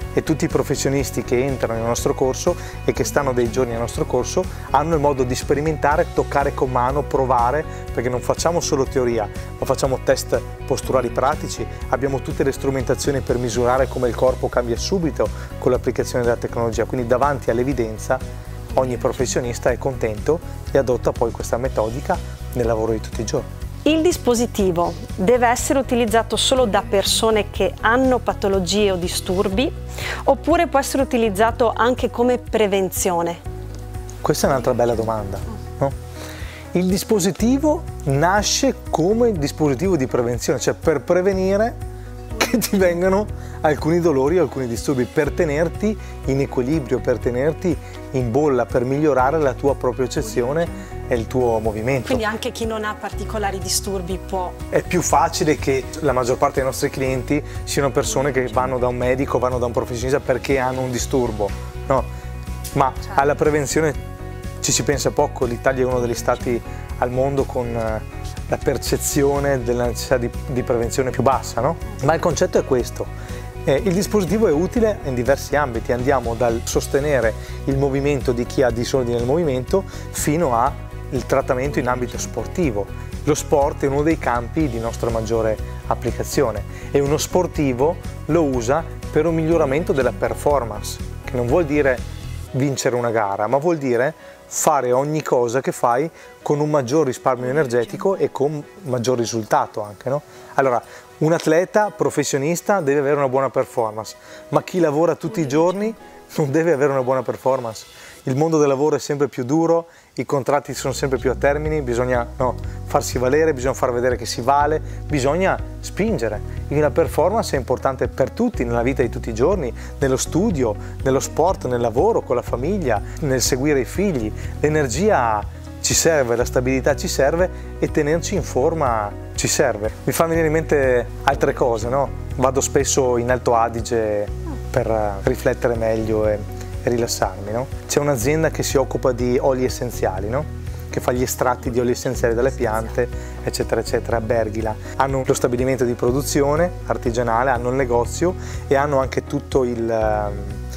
S2: e tutti i professionisti che entrano nel nostro corso e che stanno dei giorni nel nostro corso hanno il modo di sperimentare, toccare con mano, provare, perché non facciamo solo teoria, ma facciamo test posturali pratici, abbiamo tutte le strumentazioni per misurare come il corpo cambia subito con l'applicazione della tecnologia, quindi davanti all'evidenza ogni professionista è contento e adotta poi questa metodica nel lavoro di tutti i giorni.
S1: Il dispositivo deve essere utilizzato solo da persone che hanno patologie o disturbi, oppure può essere utilizzato anche come prevenzione?
S2: Questa è un'altra bella domanda, no? Il dispositivo nasce come dispositivo di prevenzione, cioè per prevenire che ti vengano alcuni dolori o alcuni disturbi, per tenerti in equilibrio, per tenerti in bolla, per migliorare la tua propriocezione e il tuo movimento.
S1: Quindi anche chi non ha particolari disturbi può...
S2: È più facile che la maggior parte dei nostri clienti siano persone che vanno da un medico, vanno da un professionista perché hanno un disturbo, no? Ma alla prevenzione ci si pensa poco. L'Italia è uno degli stati al mondo con la percezione della necessità di prevenzione più bassa, no? Ma il concetto è questo. Il dispositivo è utile in diversi ambiti, andiamo dal sostenere il movimento di chi ha disordine nel movimento fino al trattamento in ambito sportivo. Lo sport è uno dei campi di nostra maggiore applicazione e uno sportivo lo usa per un miglioramento della performance, che non vuol dire vincere una gara, ma vuol dire fare ogni cosa che fai con un maggior risparmio energetico e con maggior risultato anche, no? Allora, un atleta professionista deve avere una buona performance, ma chi lavora tutti i giorni non deve avere una buona performance. Il mondo del lavoro è sempre più duro, i contratti sono sempre più a termini, bisogna farsi valere, bisogna far vedere che si vale, bisogna spingere. Quindi la performance è importante per tutti, nella vita di tutti i giorni, nello studio, nello sport, nel lavoro, con la famiglia, nel seguire i figli. L'energia ci serve, la stabilità ci serve e tenerci in forma ci serve. Mi fa venire in mente altre cose, no? Vado spesso in Alto Adige per riflettere meglio e rilassarmi, no? C'è un'azienda che si occupa di oli essenziali, no? Che fa gli estratti di oli essenziali dalle piante, eccetera, eccetera, a Berghila. Hanno lo stabilimento di produzione artigianale, hanno il negozio e hanno anche tutto il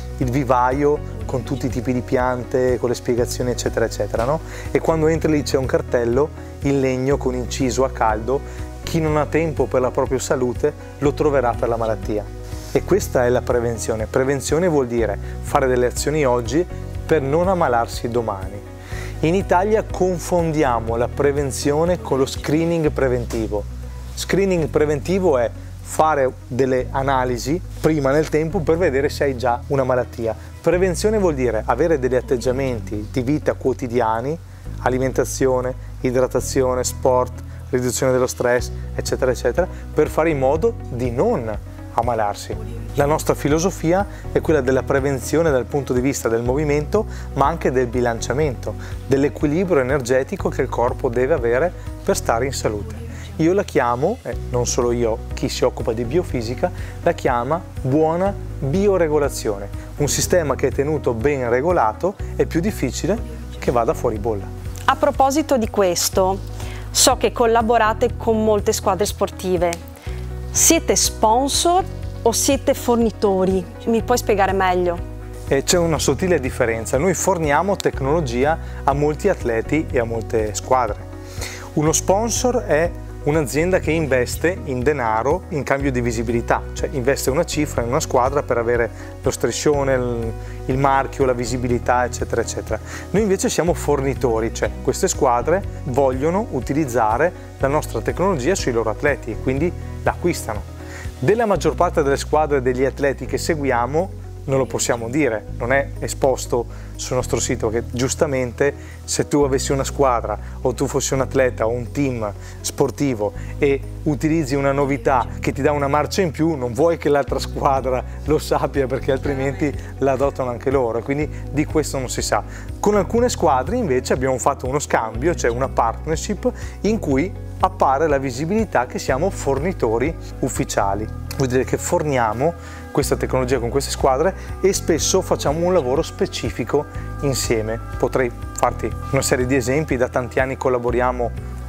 S2: vivaio con tutti i tipi di piante, con le spiegazioni, eccetera, eccetera, no? E quando entri lì c'è un cartello in legno con inciso a caldo: chi non ha tempo per la propria salute lo troverà per la malattia. E questa è la prevenzione. Prevenzione vuol dire fare delle azioni oggi per non ammalarsi domani. In Italia confondiamo la prevenzione con lo screening preventivo. Screening preventivo è fare delle analisi prima nel tempo per vedere se hai già una malattia. Prevenzione vuol dire avere degli atteggiamenti di vita quotidiani, alimentazione, idratazione, sport, riduzione dello stress, eccetera, eccetera, per fare in modo di non ammalarsi. La nostra filosofia è quella della prevenzione dal punto di vista del movimento, ma anche del bilanciamento, dell'equilibrio energetico che il corpo deve avere per stare in salute. Io la chiamo, non solo io, chi si occupa di biofisica, la chiama buona bioregolazione. Un sistema che è tenuto ben regolato è più difficile che vada fuori bolla.
S1: A proposito di questo, so che collaborate con molte squadre sportive. Siete sponsor o siete fornitori? Mi puoi spiegare meglio?
S2: C'è una sottile differenza. Noi forniamo tecnologia a molti atleti e a molte squadre. Uno sponsor è un'azienda che investe in denaro in cambio di visibilità, cioè investe una cifra in una squadra per avere lo striscione, il marchio, la visibilità, eccetera, eccetera. Noi invece siamo fornitori, cioè queste squadre vogliono utilizzare la nostra tecnologia sui loro atleti e quindi l'acquistano. Della maggior parte delle squadre e degli atleti che seguiamo non lo possiamo dire, non è esposto sul nostro sito, che giustamente se tu avessi una squadra o tu fossi un atleta o un team sportivo e utilizzi una novità che ti dà una marcia in più, non vuoi che l'altra squadra lo sappia perché altrimenti la adottano anche loro, quindi di questo non si sa. Con alcune squadre invece abbiamo fatto uno scambio, cioè una partnership in cui appare la visibilità che siamo fornitori ufficiali. Vuol dire che forniamo questa tecnologia con queste squadre e spesso facciamo un lavoro specifico insieme. Potrei farti una serie di esempi, da tanti anni collaboriamo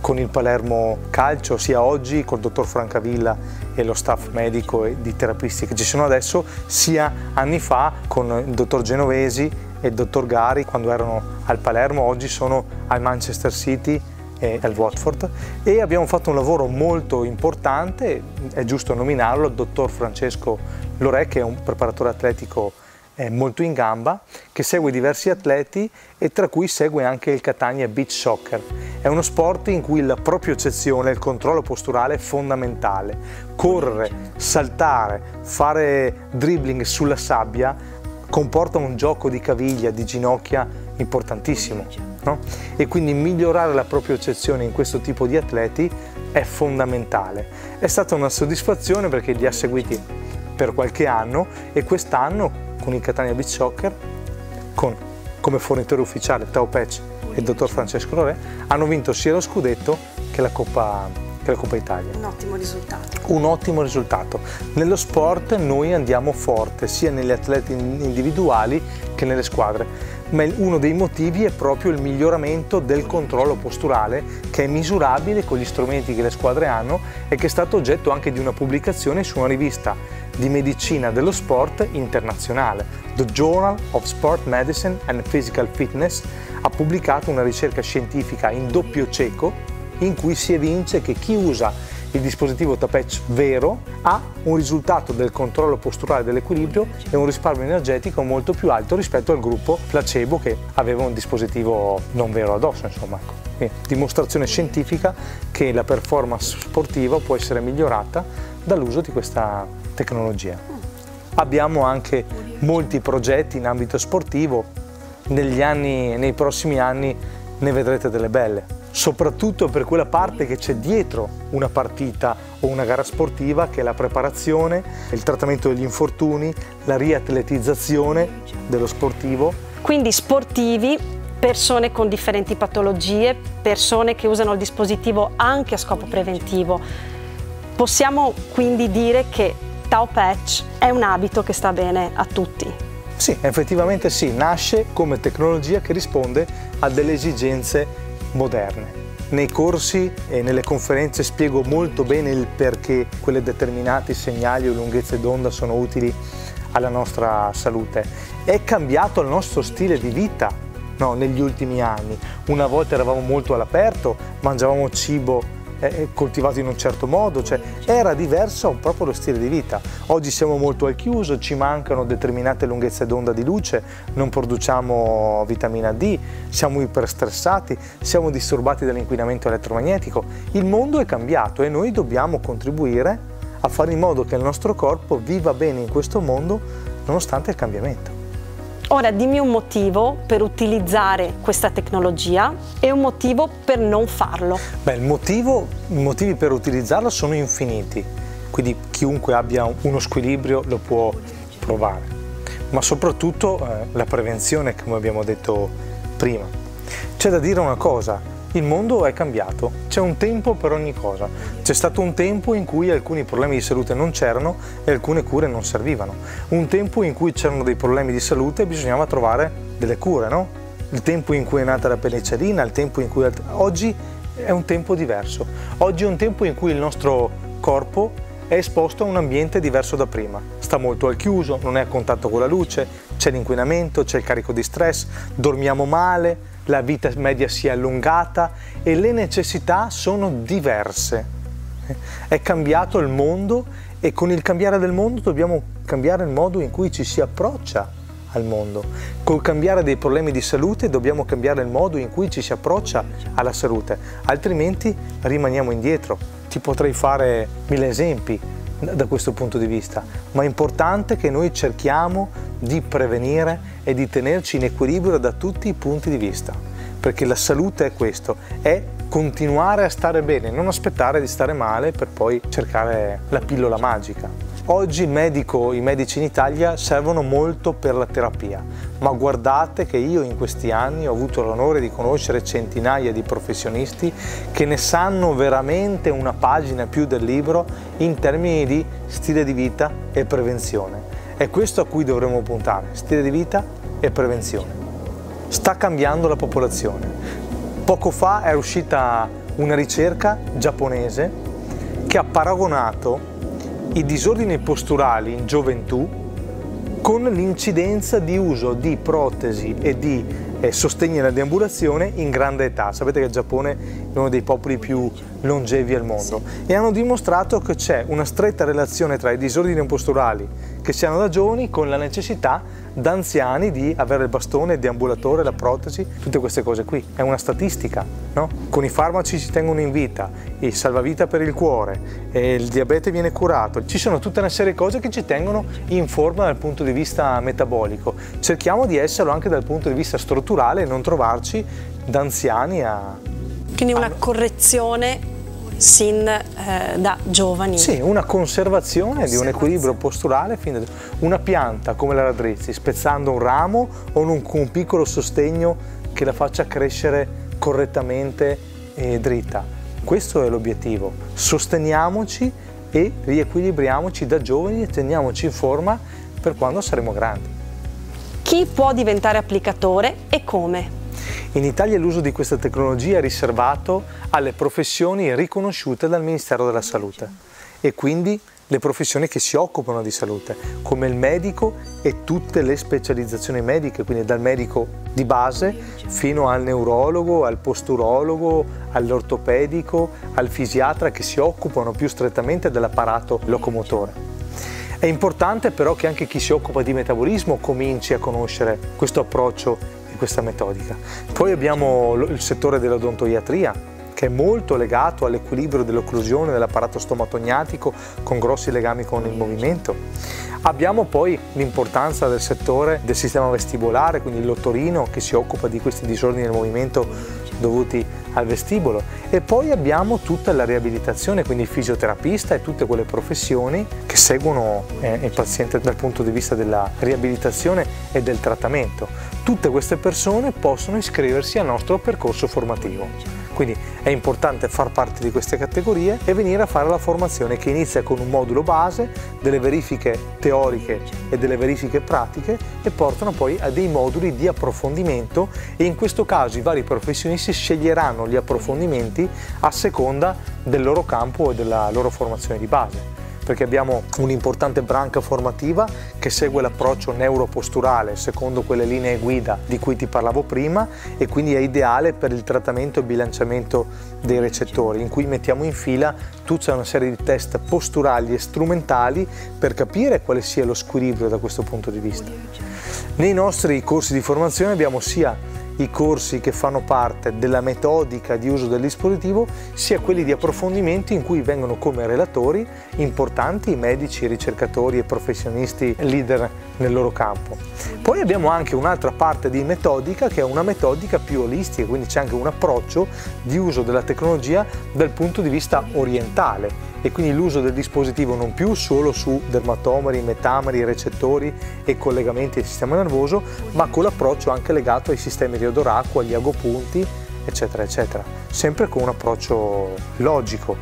S2: con il Palermo Calcio, sia oggi col dottor Francavilla e lo staff medico e di terapisti che ci sono adesso, sia anni fa con il dottor Genovesi e il dottor Gari quando erano al Palermo, oggi sono al Manchester City e al Watford, e abbiamo fatto un lavoro molto importante, è giusto nominarlo, il dottor Francesco Lorè, che è un preparatore atletico molto in gamba, che segue diversi atleti e tra cui segue anche il Catania Beach Soccer. È uno sport in cui la propriocezione, il controllo posturale è fondamentale. Correre, saltare, fare dribbling sulla sabbia comporta un gioco di caviglia, di ginocchia importantissimo, no? E quindi migliorare la propriocezione in questo tipo di atleti è fondamentale. È stata una soddisfazione perché li ha seguiti per qualche anno e quest'anno con il Catania Beach Soccer, come fornitore ufficiale Tao Patch e il dottor Francesco Lorè, hanno vinto sia lo scudetto che la Coppa Italia.
S3: Un ottimo risultato.
S2: Un ottimo risultato. Nello sport noi andiamo forte sia negli atleti individuali che nelle squadre, ma uno dei motivi è proprio il miglioramento del controllo posturale, che è misurabile con gli strumenti che le squadre hanno e che è stato oggetto anche di una pubblicazione su una rivista di medicina dello sport internazionale. The Journal of Sport Medicine and Physical Fitness ha pubblicato una ricerca scientifica in doppio cieco in cui si evince che chi usa il dispositivo Tao Patch vero ha un risultato del controllo posturale dell'equilibrio e un risparmio energetico molto più alto rispetto al gruppo placebo che aveva un dispositivo non vero addosso, insomma. Quindi, dimostrazione scientifica che la performance sportiva può essere migliorata dall'uso di questa tecnologia. Abbiamo anche molti progetti in ambito sportivo, nei prossimi anni ne vedrete delle belle, soprattutto per quella parte che c'è dietro una partita o una gara sportiva, che è la preparazione, il trattamento degli infortuni, la riatletizzazione dello sportivo.
S1: Quindi sportivi, persone con differenti patologie, persone che usano il dispositivo anche a scopo preventivo. Possiamo quindi dire che Tao Patch è un abito che sta bene a tutti?
S2: Sì, effettivamente sì, nasce come tecnologia che risponde a delle esigenze moderne. Nei corsi e nelle conferenze spiego molto bene il perché quelle determinati segnali o lunghezze d'onda sono utili alla nostra salute. È cambiato il nostro stile di vita, no, negli ultimi anni. Una volta eravamo molto all'aperto, mangiavamo cibo coltivato in un certo modo, cioè era diverso proprio lo stile di vita. Oggi siamo molto al chiuso, ci mancano determinate lunghezze d'onda di luce, non produciamo vitamina D, siamo iperstressati, siamo disturbati dall'inquinamento elettromagnetico. Il mondo è cambiato e noi dobbiamo contribuire a fare in modo che il nostro corpo viva bene in questo mondo nonostante il cambiamento.
S1: Ora dimmi un motivo per utilizzare questa tecnologia e un motivo per non farlo.
S2: Beh, i motivi per utilizzarla sono infiniti, quindi chiunque abbia uno squilibrio lo può provare, ma soprattutto la prevenzione, come abbiamo detto prima. C'è da dire una cosa, il mondo è cambiato, c'è un tempo per ogni cosa. C'è stato un tempo in cui alcuni problemi di salute non c'erano e alcune cure non servivano. Un tempo in cui c'erano dei problemi di salute e bisognava trovare delle cure, no? Il tempo in cui è nata la penicillina, il tempo in cui... Oggi è un tempo diverso. Oggi è un tempo in cui il nostro corpo è esposto a un ambiente diverso da prima. Sta molto al chiuso, non è a contatto con la luce, c'è l'inquinamento, c'è il carico di stress, dormiamo male, la vita media si è allungata e le necessità sono diverse. È cambiato il mondo e con il cambiare del mondo dobbiamo cambiare il modo in cui ci si approccia al mondo. Col cambiare dei problemi di salute dobbiamo cambiare il modo in cui ci si approccia alla salute, altrimenti rimaniamo indietro. Ti potrei fare 1000 esempi da questo punto di vista, ma è importante che noi cerchiamo di prevenire e di tenerci in equilibrio da tutti i punti di vista, perché la salute è questo, è continuare a stare bene, non aspettare di stare male per poi cercare la pillola magica. Oggi i medici in Italia servono molto per la terapia, ma guardate che io in questi anni ho avuto l'onore di conoscere centinaia di professionisti che ne sanno veramente una pagina più del libro in termini di stile di vita e prevenzione. È questo a cui dovremmo puntare, stile di vita e prevenzione. Sta cambiando la popolazione. Poco fa è uscita una ricerca giapponese che ha paragonato i disordini posturali in gioventù con l'incidenza di uso di protesi e di sostegni alla deambulazione in grande età. Sapete che il Giappone è uno dei popoli più longevi al mondo e hanno dimostrato che c'è una stretta relazione tra i disordini posturali che si hanno da giovani con la necessità da anziani di avere il bastone, il deambulatore, la protesi, tutte queste cose qui. È una statistica, no? Con i farmaci si tengono in vita, il salvavita per il cuore, il diabete viene curato, ci sono tutta una serie di cose che ci tengono in forma dal punto di vista metabolico. Cerchiamo di esserlo anche dal punto di vista strutturale e non trovarci da anziani a...
S1: Quindi una correzione sin da giovani.
S2: Sì, una conservazione di un equilibrio posturale. Una pianta come la radrizzi, spezzando un ramo o con un piccolo sostegno che la faccia crescere correttamente e dritta. Questo è l'obiettivo. Sosteniamoci e riequilibriamoci da giovani e teniamoci in forma per quando saremo grandi.
S1: Chi può diventare applicatore e come?
S2: In Italia l'uso di questa tecnologia è riservato alle professioni riconosciute dal Ministero della Salute e quindi le professioni che si occupano di salute, come il medico e tutte le specializzazioni mediche, quindi dal medico di base fino al neurologo, al posturologo, all'ortopedico, al fisiatra, che si occupano più strettamente dell'apparato locomotore. È importante però che anche chi si occupa di metabolismo cominci a conoscere questo approccio e questa metodica. Poi abbiamo il settore dell'odontoiatria, che è molto legato all'equilibrio dell'occlusione dell'apparato stomatogniatico con grossi legami con il movimento. Abbiamo poi l'importanza del settore del sistema vestibolare, quindi l'ottorino che si occupa di questi disordini del movimento dovuti al vestibolo, e poi abbiamo tutta la riabilitazione, quindi il fisioterapista e tutte quelle professioni che seguono il paziente dal punto di vista della riabilitazione e del trattamento. Tutte queste persone possono iscriversi al nostro percorso formativo. Quindi è importante far parte di queste categorie e venire a fare la formazione, che inizia con un modulo base, delle verifiche teoriche e delle verifiche pratiche, e portano poi a dei moduli di approfondimento, e in questo caso i vari professionisti sceglieranno gli approfondimenti a seconda del loro campo e della loro formazione di base. Perché abbiamo un'importante branca formativa che segue l'approccio neuroposturale secondo quelle linee guida di cui ti parlavo prima, e quindi è ideale per il trattamento e bilanciamento dei recettori, in cui mettiamo in fila tutta una serie di test posturali e strumentali per capire quale sia lo squilibrio da questo punto di vista. Nei nostri corsi di formazione abbiamo sia i corsi che fanno parte della metodica di uso del dispositivo, sia quelli di approfondimento in cui vengono come relatori importanti medici, ricercatori e professionisti leader nel loro campo. Poi abbiamo anche un'altra parte di metodica che è una metodica più olistica, quindi c'è anche un approccio di uso della tecnologia dal punto di vista orientale, e quindi l'uso del dispositivo non più solo su dermatomeri, metameri, recettori e collegamenti del sistema nervoso, ma con l'approccio anche legato ai sistemi di odoracqua, agli agopunti, eccetera, eccetera, sempre con un approccio logico.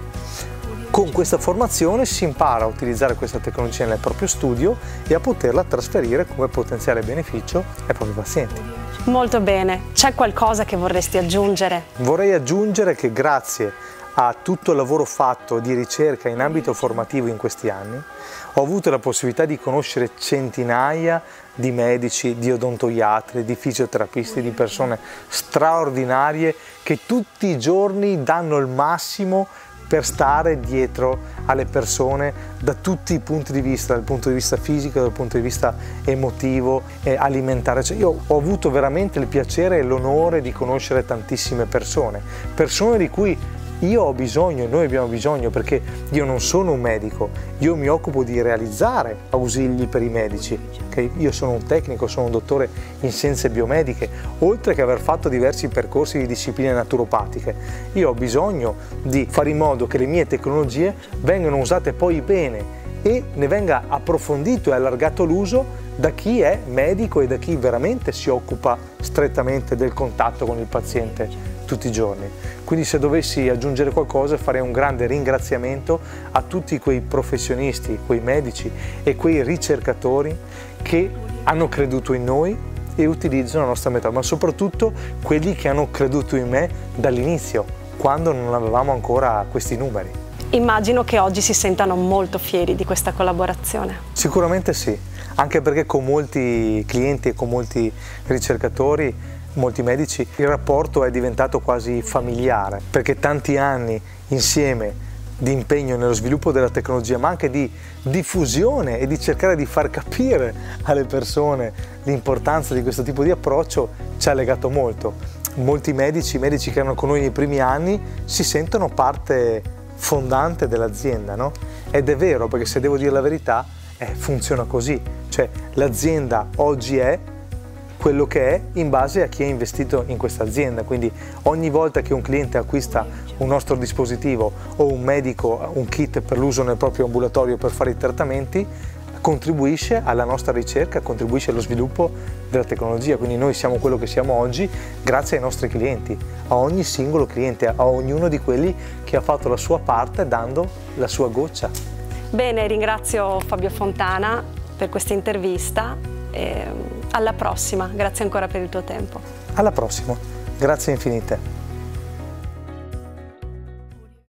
S2: Con questa formazione si impara a utilizzare questa tecnologia nel proprio studio e a poterla trasferire come potenziale beneficio ai propri pazienti.
S1: Molto bene. C'è qualcosa che vorresti aggiungere?
S2: Vorrei aggiungere che grazie a tutto il lavoro fatto di ricerca in ambito formativo in questi anni, ho avuto la possibilità di conoscere centinaia di medici, di odontoiatri, di fisioterapisti, di persone straordinarie che tutti i giorni danno il massimo per stare dietro alle persone da tutti i punti di vista, dal punto di vista fisico, dal punto di vista emotivo e alimentare. Cioè, io ho avuto veramente il piacere e l'onore di conoscere tantissime persone di cui io ho bisogno e noi abbiamo bisogno, perché io non sono un medico, io mi occupo di realizzare ausili per i medici. Okay? Io sono un tecnico, sono un dottore in scienze biomediche, oltre che aver fatto diversi percorsi di discipline naturopatiche. Io ho bisogno di fare in modo che le mie tecnologie vengano usate poi bene e ne venga approfondito e allargato l'uso da chi è medico e da chi veramente si occupa strettamente del contatto con il paziente tutti i giorni. Quindi se dovessi aggiungere qualcosa, farei un grande ringraziamento a tutti quei professionisti, quei medici e quei ricercatori che hanno creduto in noi e utilizzano la nostra metodo, ma soprattutto quelli che hanno creduto in me dall'inizio, quando non avevamo ancora questi numeri.
S1: Immagino che oggi si sentano molto fieri di questa collaborazione.
S2: Sicuramente sì, anche perché con molti clienti e con molti ricercatori, molti medici, il rapporto è diventato quasi familiare, perché tanti anni insieme di impegno nello sviluppo della tecnologia, ma anche di diffusione e di cercare di far capire alle persone l'importanza di questo tipo di approccio, ci ha legato molto. Molti medici che erano con noi nei primi anni si sentono parte fondante dell'azienda, no? Ed è vero, perché se devo dire la verità, funziona così, cioè l'azienda oggi è quello che è in base a chi ha investito in questa azienda, quindi ogni volta che un cliente acquista un nostro dispositivo o un medico un kit per l'uso nel proprio ambulatorio per fare i trattamenti, contribuisce alla nostra ricerca, contribuisce allo sviluppo della tecnologia, quindi noi siamo quello che siamo oggi grazie ai nostri clienti, a ogni singolo cliente, a ognuno di quelli che ha fatto la sua parte dando la sua goccia.
S1: Bene, ringrazio Fabio Fontana per questa intervista e alla prossima, grazie ancora per il tuo tempo.
S2: Alla prossima, grazie infinite.